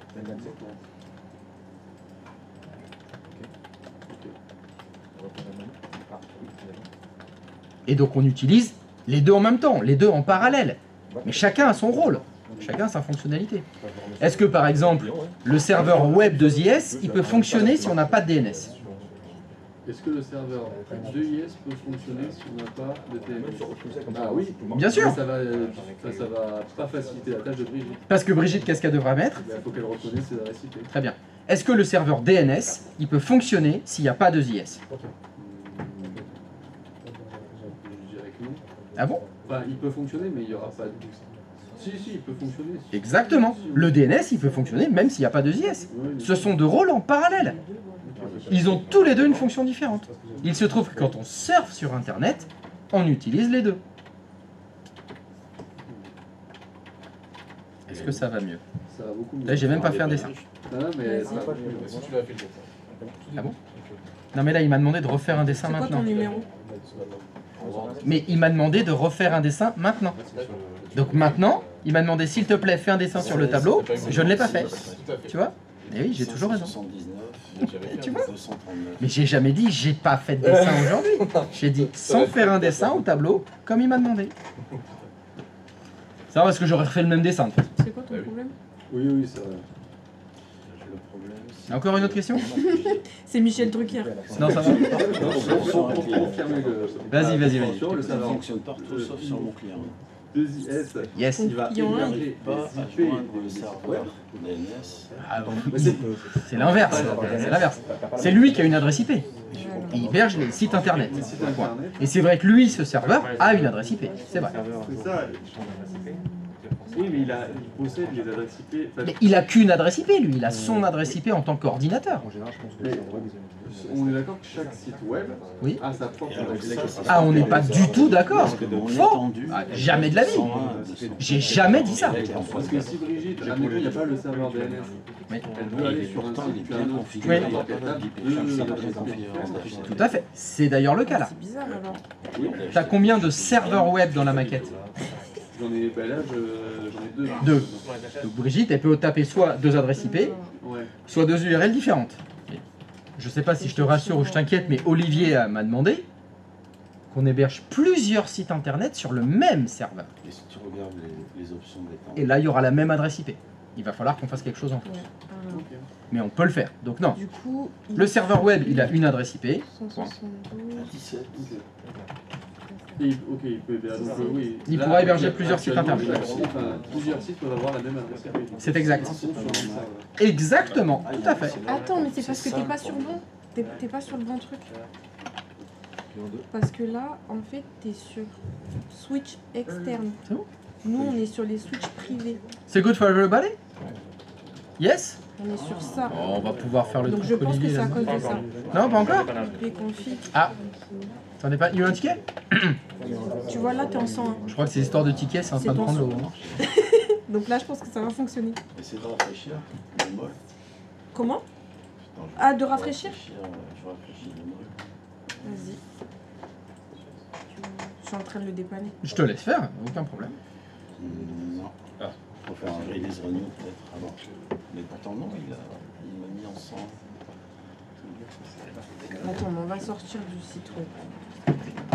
Et donc on utilise les deux en même temps, les deux en parallèle. Mais chacun a son rôle, chacun a sa fonctionnalité. Est-ce que par exemple, le serveur web 2 IS, il peut fonctionner si on n'a pas de DNS? Est-ce que le serveur 2IS peut fonctionner si on n'a pas de DNS? Ah oui, Bien sûr. mais ça va pas faciliter la tâche de Brigitte. Parce que Brigitte, qu'est-ce qu'elle devra mettre? Il faut qu'elle reconnaisse ses adresses IP. Très bien. Est-ce que le serveur DNS, il peut fonctionner s'il n'y a pas de IS? Je dirais que non. Ah bon? Enfin, il peut fonctionner, mais il n'y aura pas de... Si, il peut fonctionner. Exactement. Le DNS, il peut fonctionner même s'il n'y a pas de IS. Oui, Ce sont deux rôles en parallèle. Ils ont tous les deux une fonction différente. Il se trouve que quand on surfe sur Internet, on utilise les deux. Est-ce que ça va mieux? Ça va beaucoup mieux. Là, j'ai même pas fait un dessin. Non, mais Vas-y. ça va pas mieux. Si tu l'as fait le dessin. Ah bon? Non mais là, il m'a demandé de refaire un dessin C'est quoi ton maintenant. numéro? Mais il m'a demandé de refaire un dessin maintenant. Donc maintenant, il m'a demandé s'il te plaît, fais un dessin sur le tableau. Je ne l'ai pas fait. Tout à fait. Tu vois? Et oui, j'ai toujours raison. 579, Tu vois? 239. Mais j'ai jamais dit j'ai pas fait de dessin aujourd'hui. J'ai dit sans faire un dessin au tableau comme il m'a demandé. C'est vrai parce que j'aurais refait le même dessin. En fait. C'est quoi ton problème? Oui, oui, ça va. Le problème, c'est... Encore une autre question? C'est Michel Drucker. Non, ça va. Pour confirmer le... Vas-y, vas-y, vas-y. Attention, le Ça serveur fonctionne partout sauf sur mon client. 2IS, Yes. il va Client un. héberger Pas les à IP joindre et le les serveur DNS. Ah bon. Mais c'est- C'est l'inverse. C'est l'inverse. C'est lui qui a une adresse IP. Il héberge les sites internet. les sites internet. Et c'est vrai que lui, ce serveur, a une adresse IP. C'est vrai. C'est ça. Oui, mais il possède les adresses IP. Enfin, Mais il a qu'une adresse IP, lui. Il a son adresse IP en tant qu'ordinateur. En général, je pense que Mais- c'est un vrai besoin. on est d'accord que chaque site web Oui. a sa propre Et alors, adresse ça, IP. c'est- Ah, on n'est pas du tout d'accord. Parce que mon Faux. étendue, Ah, jamais de la vie. 101, 200. J'ai jamais dit ça. Parce que si Brigitte, admettons, il n'y a pas le serveur DNS, Oui. elle veut aller sur un Pourtant, il est site, bien un autre, configuré. Oui. il y a peut-être deux adresses IP. Tout à fait. C'est d'ailleurs le cas là. C'est bizarre alors. Oui, T'as combien de serveurs web dans la maquette? j'en ai, ben là, j'en ai deux. Deux. Donc Brigitte, elle peut taper soit deux adresses IP, Ouais. soit deux URL différentes. Je sais pas si je te rassure ou je t'inquiète, mais Olivier m'a demandé qu'on héberge plusieurs sites internet sur le même serveur. Et si tu regardes les options d'étendue, Et là, il y aura la même adresse IP. Il va falloir qu'on fasse quelque chose en plus. Ouais. Alors, Ok. Mais on peut le faire. Donc non. du coup, Le serveur web, il a une adresse IP. 172. à 17, Ok. Et ok, il peut héberger. Donc, oui. Il Là, pourra héberger actuellement, plusieurs sites internet. Plusieurs sites peuvent avoir la même adresse IP. C'est exact. Sur un serveur. Exactement, tout à fait. Attends, mais c'est parce que t'es pas sur le bon. T'es pas sur le bon truc. Parce que là, en fait, t'es sur switch externe. C'est bon. Nous, on est sur les switches privés. C'est good for everybody? Yes? On est sur ça. Bon, on va pouvoir faire le Donc truc je pense que Olivier, c'est à là. cause de ça. Non, pas encore? IP config. Ah. T'en es pas. Il y a eu un ticket? Tu vois, là, t'es en 101. Je crois que ces histoires de tickets, c'est en C'est train de ton prendre l'eau. son. hein. Donc là, je pense que ça va fonctionner. essaie de rafraîchir le mol. Comment? Attends, je- Ah, de rafraîchir? Je rafraîchis le mol. Vas-y. Je suis en train de le dépanner. Je te laisse faire, aucun problème. Non. Faut faire un release renew peut-être avant. Mais pourtant non, il m'a mis en 100. Attends, mais on va sortir du site web.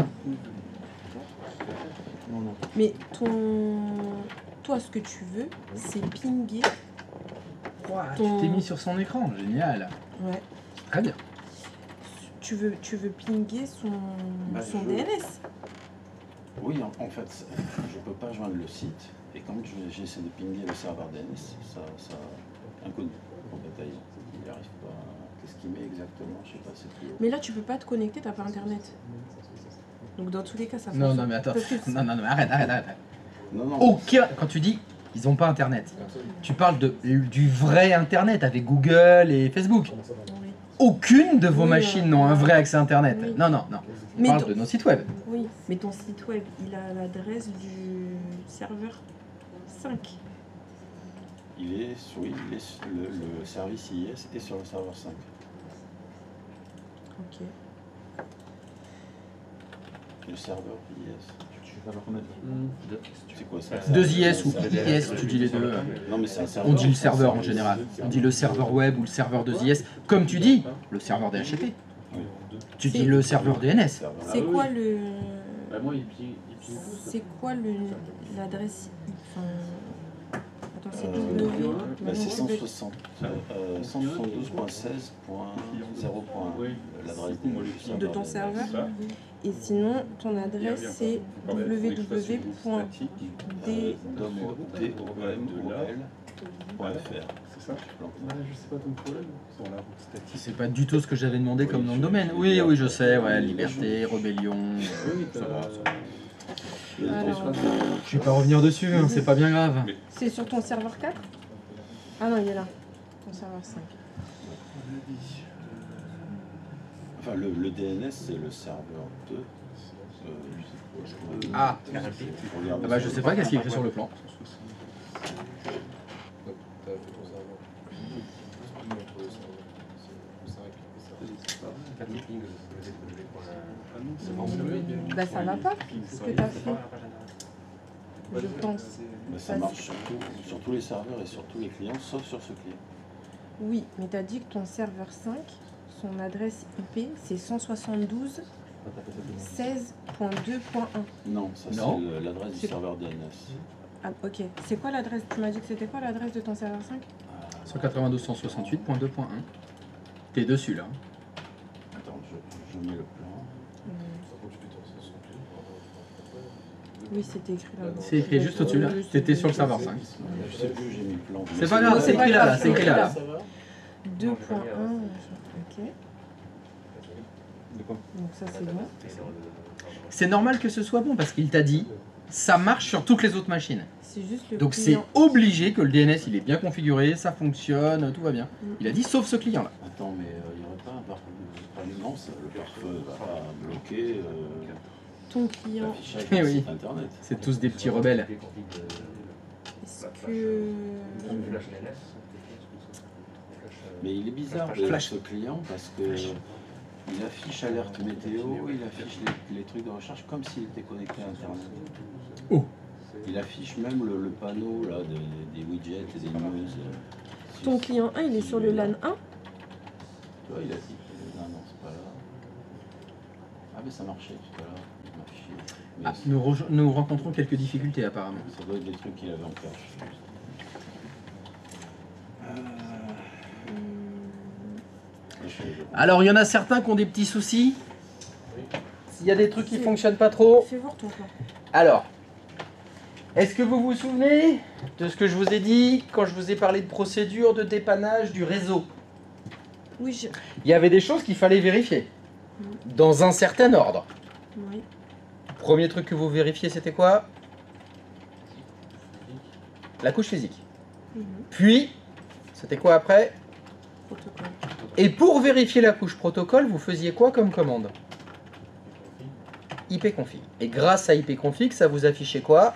Non, non. Mais toi, ce que tu veux, c'est pinguer. Tu t'es mis sur son écran, génial. Ouais. Très bien. Tu veux pinguer son Bah, son je- DNS. Oui, en fait, je peux pas joindre le site. Et quand j'essaie de pinguer le serveur DNS, ça inconnu pour détailler. Il n'y arrive pas. Qu'est-ce qu'il met exactement? Je sais pas, c'est plus haut. Mais là, tu peux pas te connecter, t'as pas internet. Donc dans tous les cas, ça Non, fonctionne. non, mais attends. Parce que Non, non, mais arrête. Non, non. Aucun. Quand tu dis ils ont pas internet, tu parles du vrai internet avec Google et Facebook. Oui. Aucune de vos Oui, machines n'ont un vrai accès internet. Oui. Non, non, non. On Mais parle ton- de nos sites web. Oui, mais ton site web, il a l'adresse du serveur 5. Il est sur le service IS est sur le serveur 5. Ok. Le serveur IS. C'est quoi ça? 2IS ou IIS, tu dis les deux. Non, mais c'est un serveur. On dit le serveur en général. On dit le serveur web ou le serveur 2IS. Comme tu dis, le serveur DHCP. Tu dis le serveur DNS. C'est quoi le. Bah, moi, il ping tout ça. C'est quoi l'adresse. Enfin. Attends, c'est Euh, W. Bah, c'est Maintenant, 160, 172.16.0. L'adresse de ton serveur. Et sinon, ton adresse, c'est www.d. C'est ça? Je sais pas ton problème. C'est pas du tout ce que j'avais demandé comme nom de domaine. Oui, oui, je sais, ouais, liberté, rébellion. Oui, ça va. Alors, Je vais pas revenir dessus, hein, c'est pas bien grave. c'est sur ton serveur 4? Ah non, il est là. Ton serveur 5. Enfin, le DNS, c'est le serveur 2. Ah. Regardez Ah bah je sur sais le- pas, qu'est-ce qui est écrit sur le plan? Bah ça va pas, ce que t'as fait. Je pense. Mais ça marche sur tous les serveurs et sur tous les clients, sauf sur ce client. Oui, mais t'as dit que ton serveur 5, son adresse IP, c'est 172 16.2.1. Non, ça Non. c'est l'adresse du C'est- serveur DNS. Ah, ok. C'est quoi l'adresse? Tu m'as dit que c'était quoi l'adresse de ton serveur 5? 192.168.2.1. T'es dessus là. Attends, je mets le plan. Oui, c'était écrit là. C'est écrit juste au-dessus là. T'étais sur le serveur 5. Je sais plus où j'ai mis le plan. C'est pas grave, c'est écrit là, là, c'est écrit là. 2.1. Ok. Donc ça c'est bon. C'est normal que ce soit bon parce qu'il t'a dit ça marche sur toutes les autres machines. C'est juste le Donc c'est client. obligé que le DNS il est bien configuré, ça fonctionne, tout va bien. Il a dit sauf ce client là. Attends, mais il n'y aurait pas un pare-feu? Non, le pare-feu ne va pas bloquer Ton client. l'affichage Eh du oui. site internet. C'est tous des petits rebelles. Est-ce que. Mais il est bizarre Flash. ce client parce que il affiche alerte météo, il affiche les trucs de recherche comme s'il était connecté à internet. Oh. Il affiche même le panneau là, des widgets et des news. Ton client 1, il est sur le LAN 1? Tu vois, il a dit. Non, non, c'est pas là. Ah, mais ça marchait tout à l'heure. Il m'affichait. Mais Ah, nous rencontrons quelques difficultés apparemment. ça doit être des trucs qu'il avait en cache. Alors il y en a certains qui ont des petits soucis. S'il y a des trucs qui fonctionnent pas trop. Fais voir ton plan. Alors, est-ce que vous vous souvenez de ce que je vous ai dit quand je vous ai parlé de procédure de dépannage du réseau? Oui, je. Il y avait des choses qu'il fallait vérifier dans un certain ordre. Oui. Premier truc que vous vérifiez, c'était quoi? La couche physique. Puis, c'était quoi après? Protocole. Et pour vérifier la couche protocole, vous faisiez quoi comme commande? ipconfig. Et grâce à ipconfig, ça vous affichait quoi?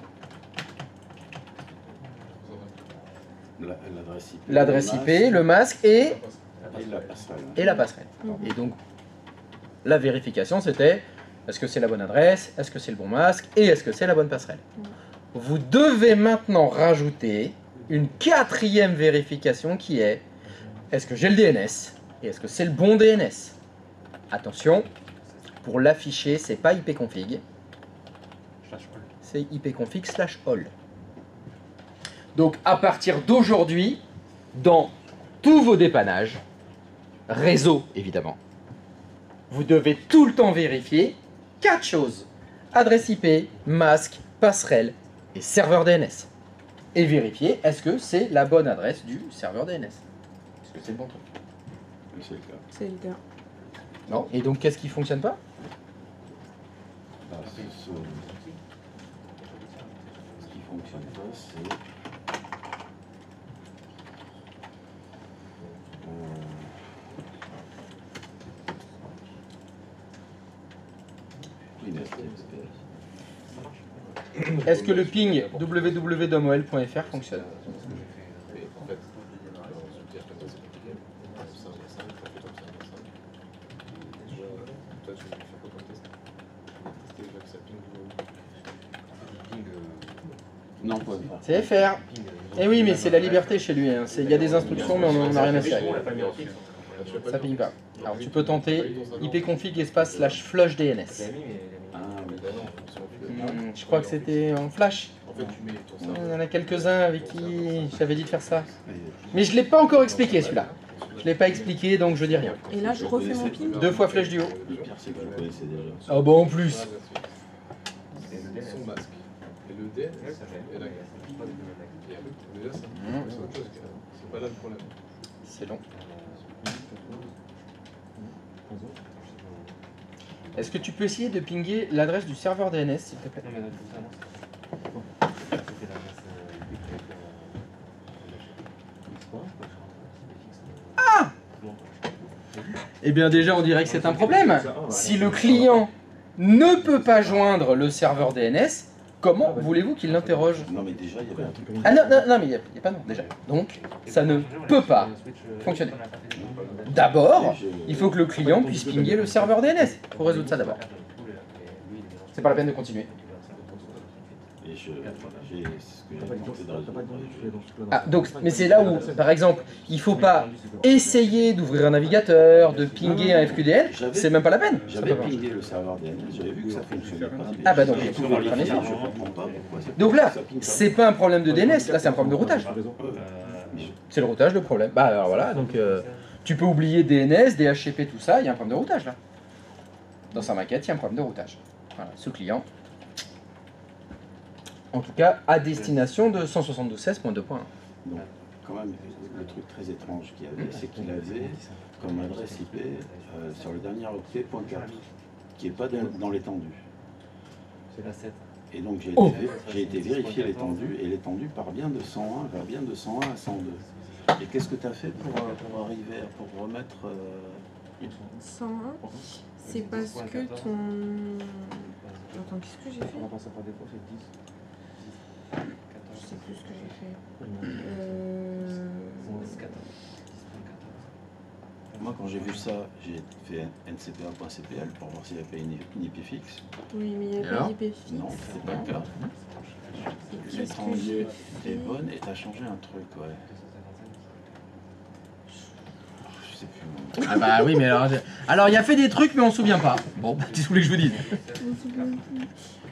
L'adresse IP. L'adresse IP, le masque et la passerelle. la passerelle. Et donc, la vérification, c'était est-ce que c'est la bonne adresse, est-ce que c'est le bon masque et est-ce que c'est la bonne passerelle. Vous devez maintenant rajouter une quatrième vérification qui est est-ce que j'ai le DNS et est-ce que c'est le bon DNS. Attention, pour l'afficher, c'est pas ipconfig, c'est ipconfig/all. Donc à partir d'aujourd'hui, dans tous vos dépannages, réseau évidemment, vous devez tout le temps vérifier 4 choses. Adresse IP, masque, passerelle et serveur DNS. Et vérifier est-ce que c'est la bonne adresse du serveur DNS. Est-ce que c'est le bon truc? C'est le cas. C'est le cas. Non. Et donc qu'est-ce qui fonctionne pas? Bah, ce qui fonctionne pas, c'est. Est-ce que le ping www.domol.fr fonctionne? En fait, sur TF14, c'est compliqué. Serveur 5, t'as fait top serveur 5. Toi, tu veux faire quoi comme test? Tester déjà que ça ping Non, pas faire. C'est FR. Eh oui, mais c'est la liberté chez lui. Hein. Il y a des instructions, mais on n'a rien à faire. Ça ping pas. Alors tu peux tenter ipconfig espace /flush DNS. Ah, oui. Je crois que c'était en flash. En fait, tu mets ton Il y serveur. en a quelques-uns avec qui j'avais dit de faire ça. Mais je ne l'ai pas encore expliqué celui-là. Je ne l'ai pas expliqué, donc je dis rien. Et là, je refais mon ping. 2 fois flèche du haut. Le pire, c'est que je connaissais déjà. Ah bah en plus. Son masque. Et le DNS, et la Et après, déjà, ça, c'est autre chose. C'est pas là le problème. C'est long. Est-ce que tu peux essayer de pinguer l'adresse du serveur DNS, s'il te plaît? Eh bien déjà on dirait que c'est un problème. Si le client ne peut pas joindre le serveur DNS, comment voulez-vous qu'il l'interroge? Non, mais déjà, il y avait un truc. Ah non, non, mais il n'y a pas non déjà. Donc ça ne peut pas fonctionner. D'abord, il faut que le client puisse pinguer le serveur DNS. Il faut résoudre ça d'abord. C'est pas la peine de continuer. Et j'ai ce que j'ai tenté de résoudre. Ah, donc, mais c'est là où, par exemple, il faut pas essayer d'ouvrir un navigateur, de pinguer un FQDN, c'est même pas la peine. J'avais pingé le serveur DNS, j'avais vu que ça fonctionnait pas. Ah bah donc, j'ai il faut vérifié, faire un effort. je comprends pas pourquoi ça Donc là, ça pingue pas. c'est pas un problème de DNS, là c'est un problème de routage. C'est le routage le problème. Bah alors voilà, donc tu peux oublier DNS, DHCP, tout ça, il y a un problème de routage là. Dans sa maquette, il y a un problème de routage. Voilà, ce client. En tout cas, à destination de 172.16.2.1. Donc, quand même, le truc très étrange qu'il y avait, c'est qu'il avait comme adresse IP sur le dernier octet .4, qui n'est pas dans l'étendue. C'est la 7. Et donc Oh. j'ai été vérifier l'étendue, et l'étendue part bien de 101, va bien de 101 à 102. Et qu'est-ce que tu as fait pour arriver, pour remettre... 101, c'est parce que ton... Attends, qu'est-ce que j'ai fait? On passe par défaut, c'est 10. Je sais plus ce que j'ai fait. 14. Moi, quand j'ai vu ça, j'ai fait ncpa.cpl pour voir s'il y avait une IP fixe. Oui, mais il n'y Et a alors pas d'IP fixe. Non, c'est pas le cas. Et qu'est-ce que L'étendue j'ai est fait? bonne et tu as changé un truc, ouais. Je sais plus. Ah bah oui, mais alors il a fait des trucs, mais on se souvient pas. Bon, qu'est-ce que vous voulez que je vous dise? Je me souviens plus.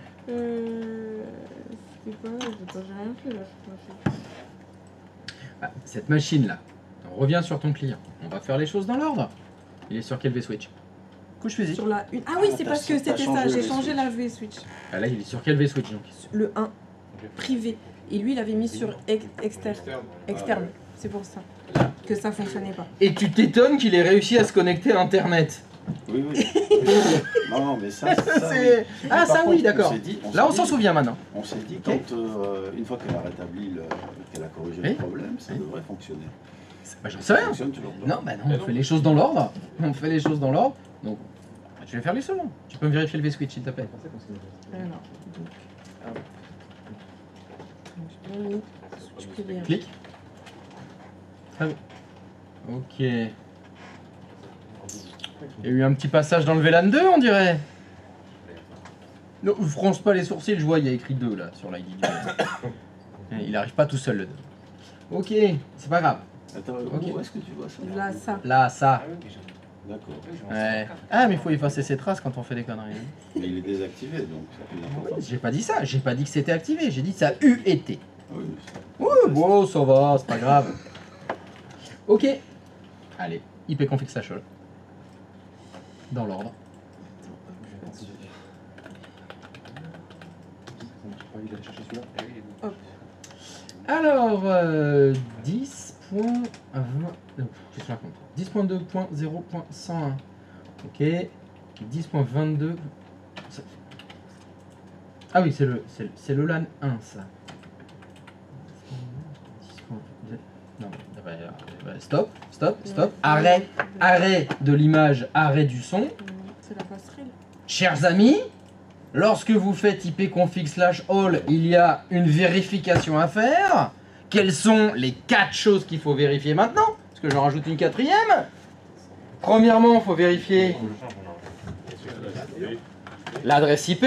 C'était quoi? J'ai rien fait là, je crois. Ah, cette machine là, on revient sur ton client. On va faire les choses dans l'ordre. Il est sur quel V-switch? Couche physique. Sur la 1. Ah oui, c'est t'as- parce que t'as c'était ça, changé j'ai le changé switch. la V-switch. Ah là, il est sur quel V-switch donc? Le 1, privé. Et lui, il avait mis sur externe. C'est pour ça que ça fonctionnait pas. Et tu t'étonnes qu'il ait réussi à se connecter à Internet. Oui, oui. non, mais ça C'est- oui. Ah, Par ça oui, contre, d'accord. Là, on s'est s'en dit- souvient maintenant. On s'est dit, quand, une fois qu'elle a rétabli, qu'elle a corrigé Oui. le problème, ça Oui. devrait fonctionner. Bah, j'en sais Ça rien. fonctionne toujours pas. Non, bah non, on fait les choses dans l'ordre. On fait les choses dans l'ordre. Donc, bah, je vais faire les secondes. Tu peux me vérifier le V-switch, s'il te plaît. Alors, donc. J'ai bien mis switch privé. Clique. Très bien. Ok. Il y a eu un petit passage dans le VLAN 2, on dirait. Non, fronce pas les sourcils, je vois, il y a écrit 2 là sur l'ID du VLAN. Il arrive pas tout seul le 2. Ok, c'est pas grave. Attends, Ok. où est-ce que tu vois ça? Là, ça. Là, ça. D'accord. Ouais. Ah, mais il faut effacer ses traces quand on fait des conneries. Mais il est désactivé, donc ça fait l'important. J'ai pas dit ça, j'ai pas dit que c'était activé, j'ai dit que ça a eu été. Oui, Ouais, bon, ça va, c'est pas grave. Ok. Allez, ipconfig slash all. Dans l'ordre. Hop. Alors, 10.20... qu'est-ce que je raconte 10.2.0.101. Ok. 10.22... Ah oui, c'est le LAN 1, ça. Non, stop. Arrêt de l'image, arrêt du son. C'est la passerelle. Chers amis, lorsque vous faites ipconfig slash all, il y a une vérification à faire. Quelles sont les 4 choses qu'il faut vérifier maintenant? Parce que j'en rajoute une 4e. Premièrement, il faut vérifier l'adresse IP,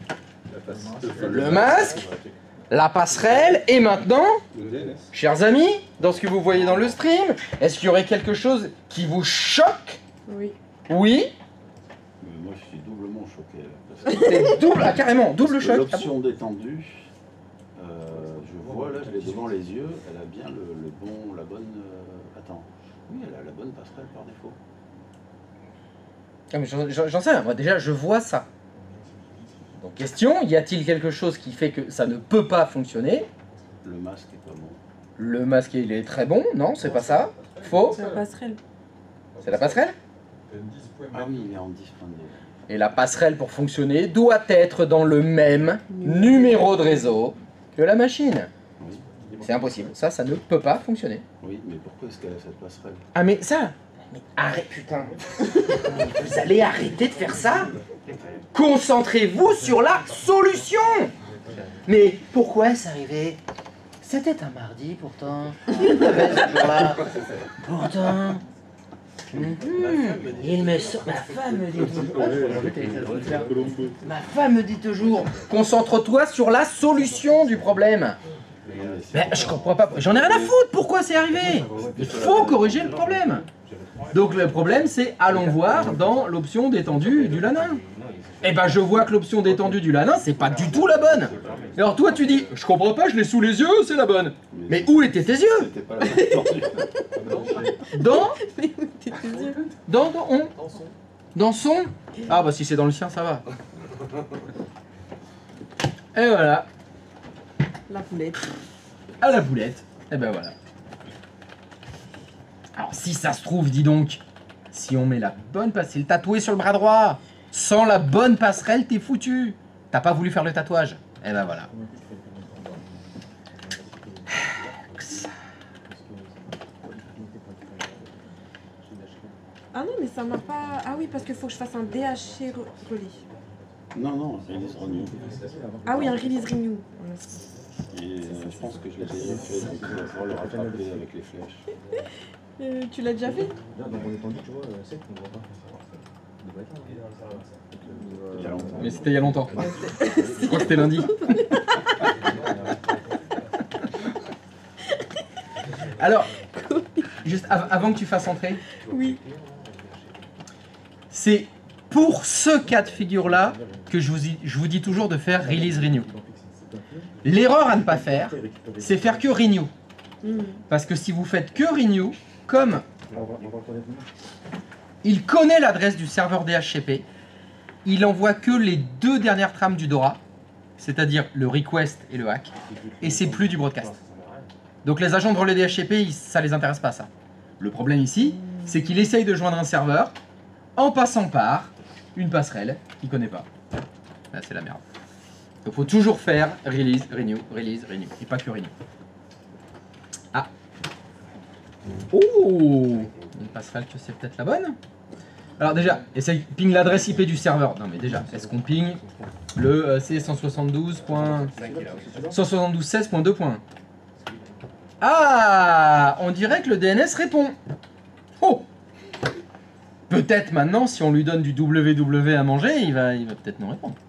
le masque, la passerelle, et maintenant, chers amis, dans ce que vous voyez dans le stream, est-ce qu'il y aurait quelque chose qui vous choque? Oui. Oui. Mais moi, je suis doublement choqué. Là, parce que C'est double, ah, carrément, double choc. l'option d'étendue, je vois là, je l'ai devant les yeux, elle a bien la bonne... attends, oui, elle a la bonne passerelle par défaut. Ah, mais j'en sais rien, moi déjà je vois ça. Donc question, y a-t-il quelque chose qui fait que ça ne peut pas fonctionner? Le masque est pas bon. Le masque il est très bon, non c'est pas ça. Faux. C'est la passerelle. C'est la passerelle. Ah oui, il est en 10.2. Et la passerelle pour fonctionner doit être dans le même numéro de réseau que la machine. Oui, C'est impossible, ça ne peut pas fonctionner. oui, mais pourquoi est-ce qu'elle a cette passerelle? Ah mais ça, Mais arrête, putain. Vous allez arrêter de faire ça? Concentrez-vous sur la solution. Mais pourquoi est-ce arrivé? C'était un mardi pourtant. Il devait ce jour-là. Pourtant. Il me sort. Ma femme me dit toujours. Ma femme me dit toujours. Concentre-toi sur la solution du problème. Ben, je comprends pas. J'en ai rien à foutre. Pourquoi c'est arrivé? Il faut corriger le problème. Donc le problème, c'est allons voir dans l'option détendue du Lana. Eh ben je vois que l'option détendue du Lana, c'est pas du tout la bonne. Et alors toi tu dis, je comprends pas, je l'ai sous les yeux, c'est la bonne. Mais où étaient tes yeux? C'était pas la détendue. Dans Mais où étaient tes yeux? Dans Dans son? Ah bah si c'est dans le sien, ça va. Et voilà, La poulette. à la boulette. Et ben voilà. Alors si ça se trouve, dis donc, si on met la bonne passerelle, tatouée sur le bras droit, sans la bonne passerelle, t'es foutu. T'as pas voulu faire le tatouage. Et ben voilà. Ah non, mais ça m'a pas. Ah oui, parce qu'il faut que je fasse un DHC relais. Non, non, release renew. Ah oui, un release renew. Et je pense que je l'ai déjà fait, donc il va falloir le rattraper avec les flèches. Tu l'as déjà fait? Là, dans mon étendue, tu vois, c'est qu'on ne voit pas. Il y a longtemps. Mais c'était il y a longtemps. Je crois que c'était lundi. Alors, juste avant que tu fasses entrer, Oui. c'est pour ce cas de figure-là que je vous dis toujours de faire release renew. L'erreur à ne pas faire, c'est faire que renew. Parce que si vous faites que renew, comme il connaît l'adresse du serveur DHCP, il envoie que les deux dernières trames du DORA, c'est-à-dire le request et le hack, et c'est plus du broadcast. Donc les agents de relais DHCP, ça les intéresse pas ça. Le problème ici, c'est qu'il essaye de joindre un serveur en passant par une passerelle qu'il connaît pas. Là, c'est la merde. Donc faut toujours faire release, renew, et pas que renew. Ah. Oh, une passerelle que c'est peut-être la bonne. Alors déjà, essaye ping l'adresse IP du serveur. Non mais déjà, est-ce qu'on ping le C172.172.16.2. Ah, on dirait que le DNS répond. Oh. Peut-être maintenant, si on lui donne du www à manger, il va peut-être nous répondre.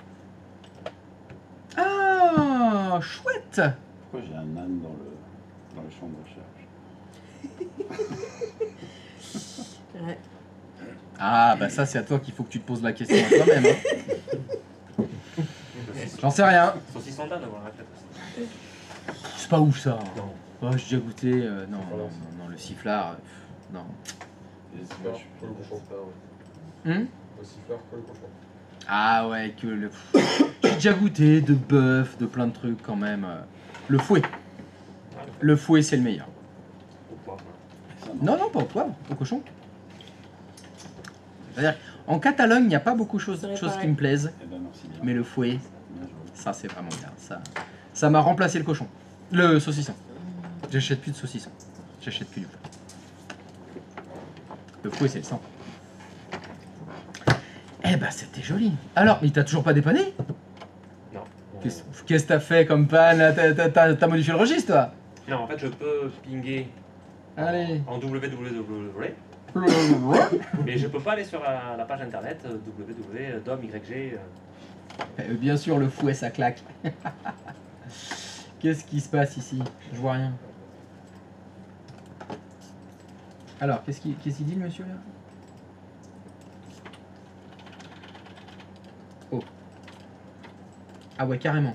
Ah, chouette. Pourquoi j'ai un âne dans le champ de recherche? Ouais. Ah, bah ça, c'est à toi qu'il faut que tu te poses la question à toi-même. Hein. J'en sais rien. Saucisson d'âne, on l'arrête aussi. C'est pas ouf ça. Non. Oh, j'ai déjà goûté. Non, le sifflard. Non. Les images pour le cochon. Hum? Le siffleur pour le cochon. Ah ouais, que le. J'ai déjà goûté de bœuf, de plein de trucs quand même. Le fouet. Le fouet, c'est le meilleur. Au poivre. Non, non, pas au poivre, au cochon. C'est-à-dire, en Catalogne, il n'y a pas beaucoup de choses qui me plaisent, Eh ben merci bien. mais le fouet, Bien joué. ça c'est vraiment bien. Ça m'a remplacé le cochon. Le saucisson. J'achète plus de saucisson. J'achète que du fouet. Le fouet, c'est le sang. Eh ben, c'était joli. Alors, mais t'as toujours pas dépanné? Non. Qu'est-ce que t'as fait comme panne? T'as modifié le registre, toi? Non, en fait, je peux pinguer Allez. en www, mais je peux pas aller sur la page internet www.dom.yg. Bien sûr, le fouet, ça claque. Qu'est-ce qui se passe ici? Je vois rien. Alors, qu'est-ce qu'il dit, le monsieur, là? Oh. Ah ouais, carrément.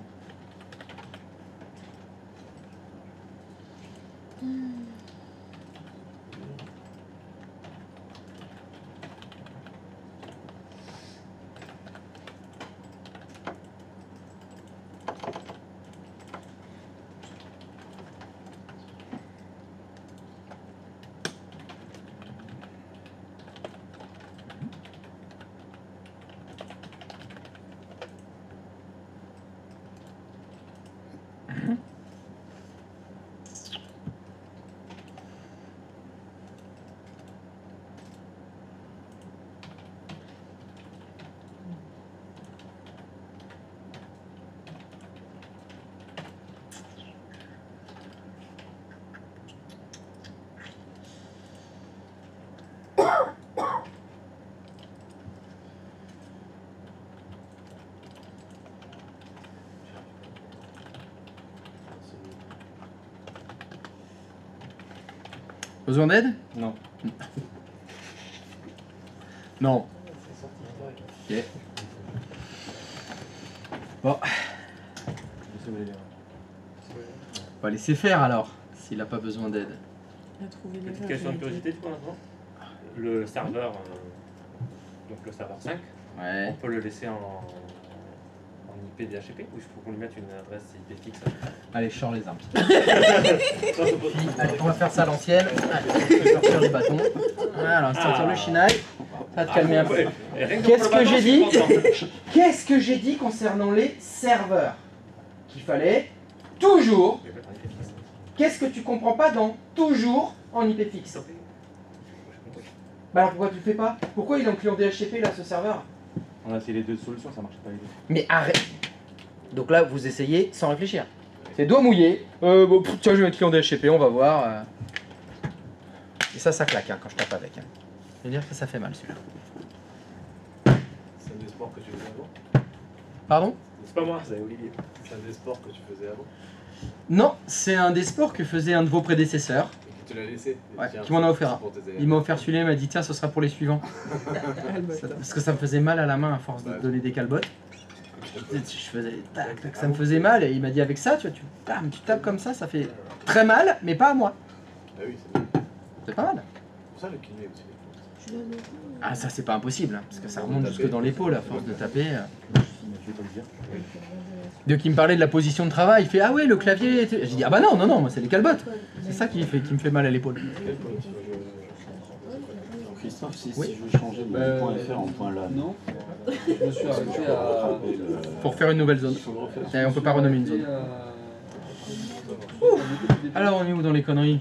Besoin d'aide? Non. Non. Ok. Bon. On va laisser faire alors, s'il n'a pas besoin d'aide. Il a trouvé Petite l'erreur, question de il a dit. curiosité, du coup, maintenant. Le serveur, donc le serveur 5, on Ouais. peut le laisser en IP DHCP ou il faut qu'on lui mette une adresse IP fixe? Allez, je sors les armes. Non, c'est pas- Allez, on va faire ça à l'ancienne. Allez, je vais sortir les bâtons. Voilà, on va sortir le chinaille. Va te calmer un peu. Ouais. Et rien que Qu'est-ce pour que le j'ai bâton, dit? je suis content. Qu'est-ce que j'ai dit concernant les serveurs? Qu'il fallait toujours. Qu'est-ce que tu comprends pas dans toujours en IP fixe? Bah alors pourquoi tu le fais pas? Pourquoi il est en client DHCP là ce serveur? On a essayé les deux solutions, ça marche pas les deux. Mais arrête. Donc là vous essayez sans réfléchir. C'est doigt mouillé. Bon, tiens je vais mettre client DHCP, on va voir. Et ça claque hein, quand je tape avec. Hein. Je veux dire que ça fait mal celui-là. C'est un des sports que tu faisais avant? Pardon? C'est pas moi, c'est Olivier. C'est un des sports que tu faisais avant? Non, c'est un des sports que faisait un de vos prédécesseurs. Et que tu l'as laissé? Ouais, Tiens, qui m'en a offert c'est un. pour tes élèves. Il m'a offert celui-là, il m'a dit tiens ce sera pour les suivants. Parce que ça me faisait mal à la main à force de donner des calbottes. Je faisais tac, tac, ça me faisait mal et il m'a dit avec ça tu vois, bam, tu tapes comme ça fait très mal mais pas à moi. Ah oui, c'est bien. C'est pas mal. Pour ça le kiné aussi. Tu donnes le coup, Ah ça c'est pas impossible hein, parce que ça remonte jusque dans l'épaule à force de taper. Je vais te le dire. Donc il me parlait de la position de travail, il fait ah ouais le clavier. J'ai dit ah bah non moi c'est les calbottes. C'est ça qui me fait mal à l'épaule. Christophe, si Oui. je veux changer le point .fr en point .lan, Non, je me suis arrêté à... Pour faire une nouvelle zone. Et on peut pas renommer une zone. Alors on est où dans les conneries?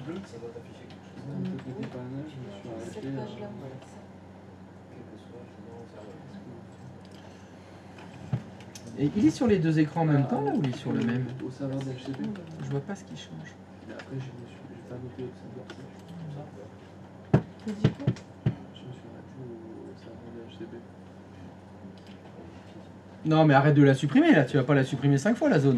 Et il est sur les deux écrans en même temps là ou il est sur le même? Au serveur d'HTTP. Je vois pas ce qui change. Et après, j'ai pas noté au serveur 5. t'as dit quoi? Je me suis arrêté au serveur d'HTTP. Non mais arrête de la supprimer là, tu vas pas la supprimer 5 fois la zone.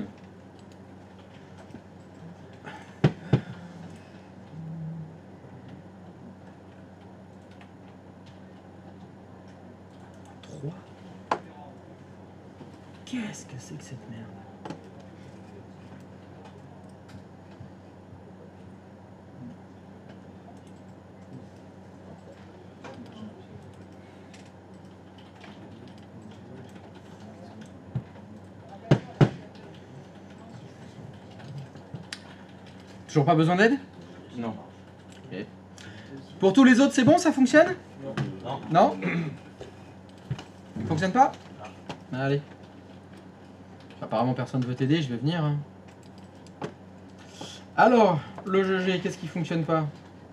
Qu'est-ce que c'est que cette merde? Toujours pas besoin d'aide? Non. Ok. Pour tous les autres, c'est bon, ça fonctionne? Non. Non? Fonctionne pas? Allez. Apparemment personne ne veut t'aider, je vais venir. Hein. Alors, le GG, qu'est-ce qui fonctionne pas?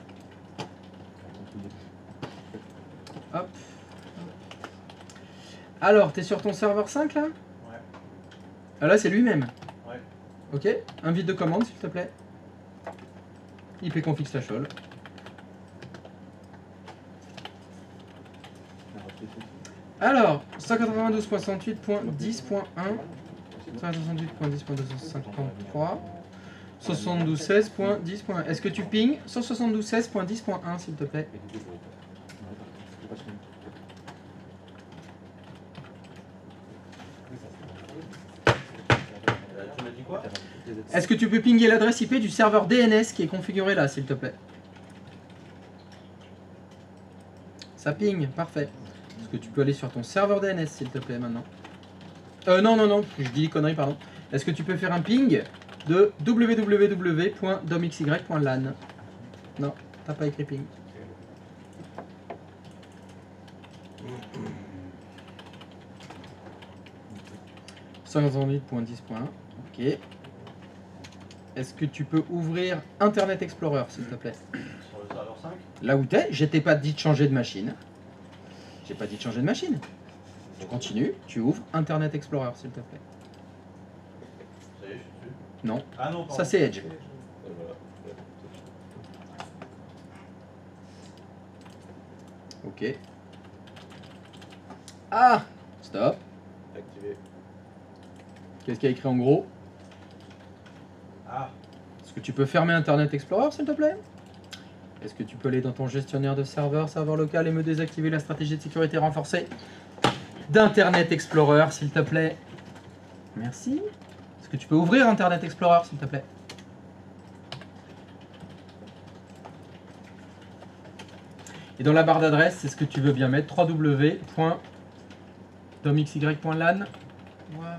Hop. Alors, t'es sur ton serveur 5 là? Ouais. Ah là, c'est lui-même. Ouais. Ok, invite de commande s'il te plaît. ipconfig /all. Alors, 192.168.10.1, 168.10.253, 72.16.10.1. Est-ce que tu ping 172.16.10.1 s'il te plaît? Tu m'as dit quoi? Est-ce que tu peux pinguer l'adresse IP du serveur DNS qui est configuré là s'il te plaît? Ça ping, parfait. Est-ce que tu peux aller sur ton serveur DNS s'il te plaît maintenant? Non, je dis conneries, pardon. Est-ce que tu peux faire un ping de www.domxy.lan? Non, t'as pas écrit ping. .10.1, ok. Est-ce que tu peux ouvrir Internet Explorer s'il te plaît? Sur le serveur 5? Là où t'es, je t'ai pas dit de changer de machine. J'ai pas dit de changer de machine. Tu continues, tu ouvres Internet Explorer s'il te plaît. Ça y est, je suis dessus. Non, Ah non, pardon. ça c'est Edge. Ok. Ah, stop. Activé. Qu'est-ce qu'il y a écrit en gros? Ah, Est-ce que tu peux fermer Internet Explorer s'il te plaît? Est-ce que tu peux aller dans ton gestionnaire de serveur local et me désactiver la stratégie de sécurité renforcée d'Internet Explorer, s'il te plaît? Merci. Est-ce que tu peux ouvrir Internet Explorer, s'il te plaît? Et dans la barre d'adresse, c'est ce que tu veux bien mettre, www.tomxy.lan. Voilà.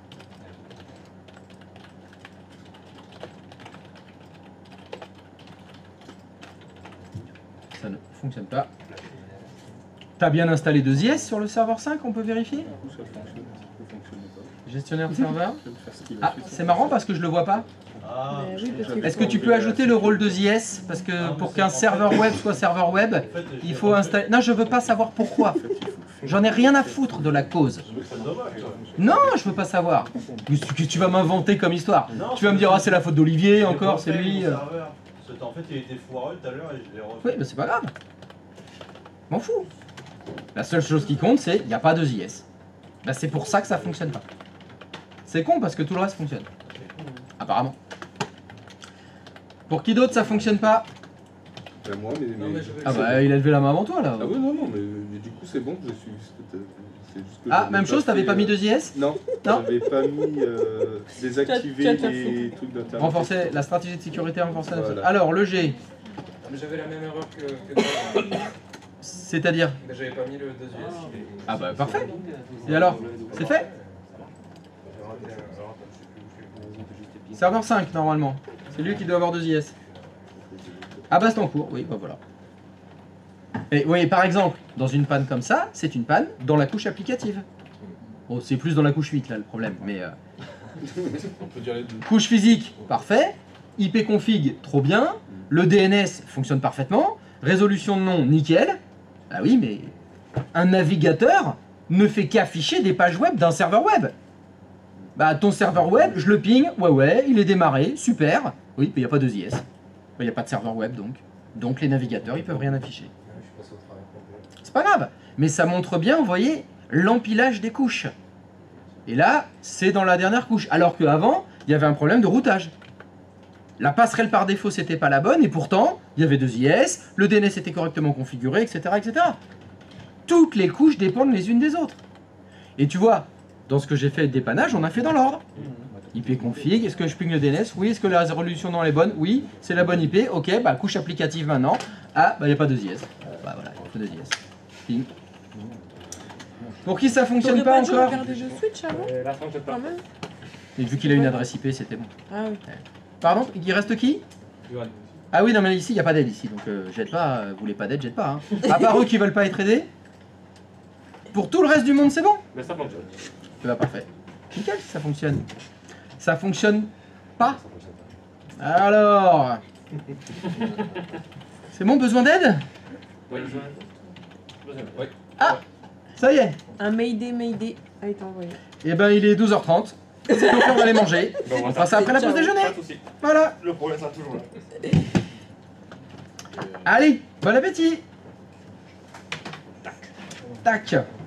Ça ne fonctionne pas. T'as bien installé 2IS sur le serveur 5, on peut vérifier? Du coup, ça fonctionne, ça peut fonctionner pas. Gestionnaire de serveur. Je vais te faire ce qu'il a Ah, fait, ça. c'est marrant parce que je le vois pas. Ah, Mais oui, parce que Est-ce que tu peux ajouter le rôle 2IS? Parce que pour qu'un serveur web soit serveur web, en fait, il faut installer... Non, je veux pas savoir pourquoi. J'en ai rien à foutre de la cause. C'est dommage, toi. Non, je veux pas savoir. Mais tu vas m'inventer comme histoire. Non, Tu vas me dire, ah, c'est la faute d'Olivier, j'ai encore, c'est refait lui. mon serveur. Parce qu'en fait, il était foireux tout à l'heure et je l'ai refait. Oui, mais c'est pas grave. M'en fous. La seule chose qui compte, c'est il n'y a pas 2IS. Bah, c'est pour ça que ça fonctionne pas. C'est con parce que tout le reste fonctionne. Apparemment. Pour qui d'autre ça fonctionne pas? Ben, moi, mais... Ah bah il a levé la main avant toi là. Ah oui, non, mais du coup, c'est bon, je suis... c'est juste que Ah, j'avais même chose, t'avais fait, pas mis 2IS? Non, Non j'avais pas mis désactiver Tu as ta les trucs d'internet. Renforcer la stratégie de sécurité renforcée. Voilà. Alors le G, J'avais la même erreur que toi. c'est-à-dire? Mais j'avais pas mis le 2US. Ah bah parfait. Et alors? C'est fait? Serveur 5 normalement. C'est lui qui doit avoir 2IS. Ah bah c'est en cours, oui, bah voilà. Et oui, par exemple, dans une panne comme ça, c'est une panne dans la couche applicative. Bon, c'est plus dans la couche 8 là le problème, mais... On peut dire les deux. Couche physique, parfait. IP config, trop bien. Le DNS fonctionne parfaitement. Résolution de nom, nickel. Ah oui, mais un navigateur ne fait qu'afficher des pages web d'un serveur web. Bah, ton serveur web, je le ping, ouais, il est démarré, super. Oui, mais il n'y a pas 2IS. Il n'y a pas de serveur web donc. Donc les navigateurs, ils peuvent rien afficher. C'est pas grave, mais ça montre bien, vous voyez, l'empilage des couches. Et là, c'est dans la dernière couche. Alors qu'avant, il y avait un problème de routage. La passerelle par défaut, c'était pas la bonne, et pourtant, il y avait 2IS, le DNS était correctement configuré, etc., etc. Toutes les couches dépendent les unes des autres. Et tu vois, dans ce que j'ai fait de dépannage, on a fait dans l'ordre. IP config, est-ce que je ping le DNS? Oui. Est-ce que la résolution dans est bonne? Oui. C'est la bonne IP. Ok, bah couche applicative maintenant. Ah, bah il n'y a pas 2IS. Bah voilà, il faut 2IS. Ping. Pour qui ça fonctionne pas encore? Regarder de Switch avant, Là, ça fonctionne pas. quand même. Et vu qu'il a une adresse IP, c'était bon. Ah oui. Pardon? Il reste qui? Ah oui, non mais ici, il n'y a pas d'aide ici. Donc j'aide pas, vous voulez pas d'aide, j'aide pas. Hein. À part eux qui veulent pas être aidés. Pour tout le reste du monde, c'est bon? Mais ça fonctionne. Bah parfait. Nickel, ça fonctionne. Ça fonctionne pas? Alors... C'est bon, besoin d'aide? Oui, Ah! Ça y est. Un Mayday a été envoyé. Et ben il est 12h30. C'est donc on va aller manger. On fera ça après la pause déjeuner. Pas de soucis. Voilà. Le problème sera toujours là. Allez, bon appétit. Tac.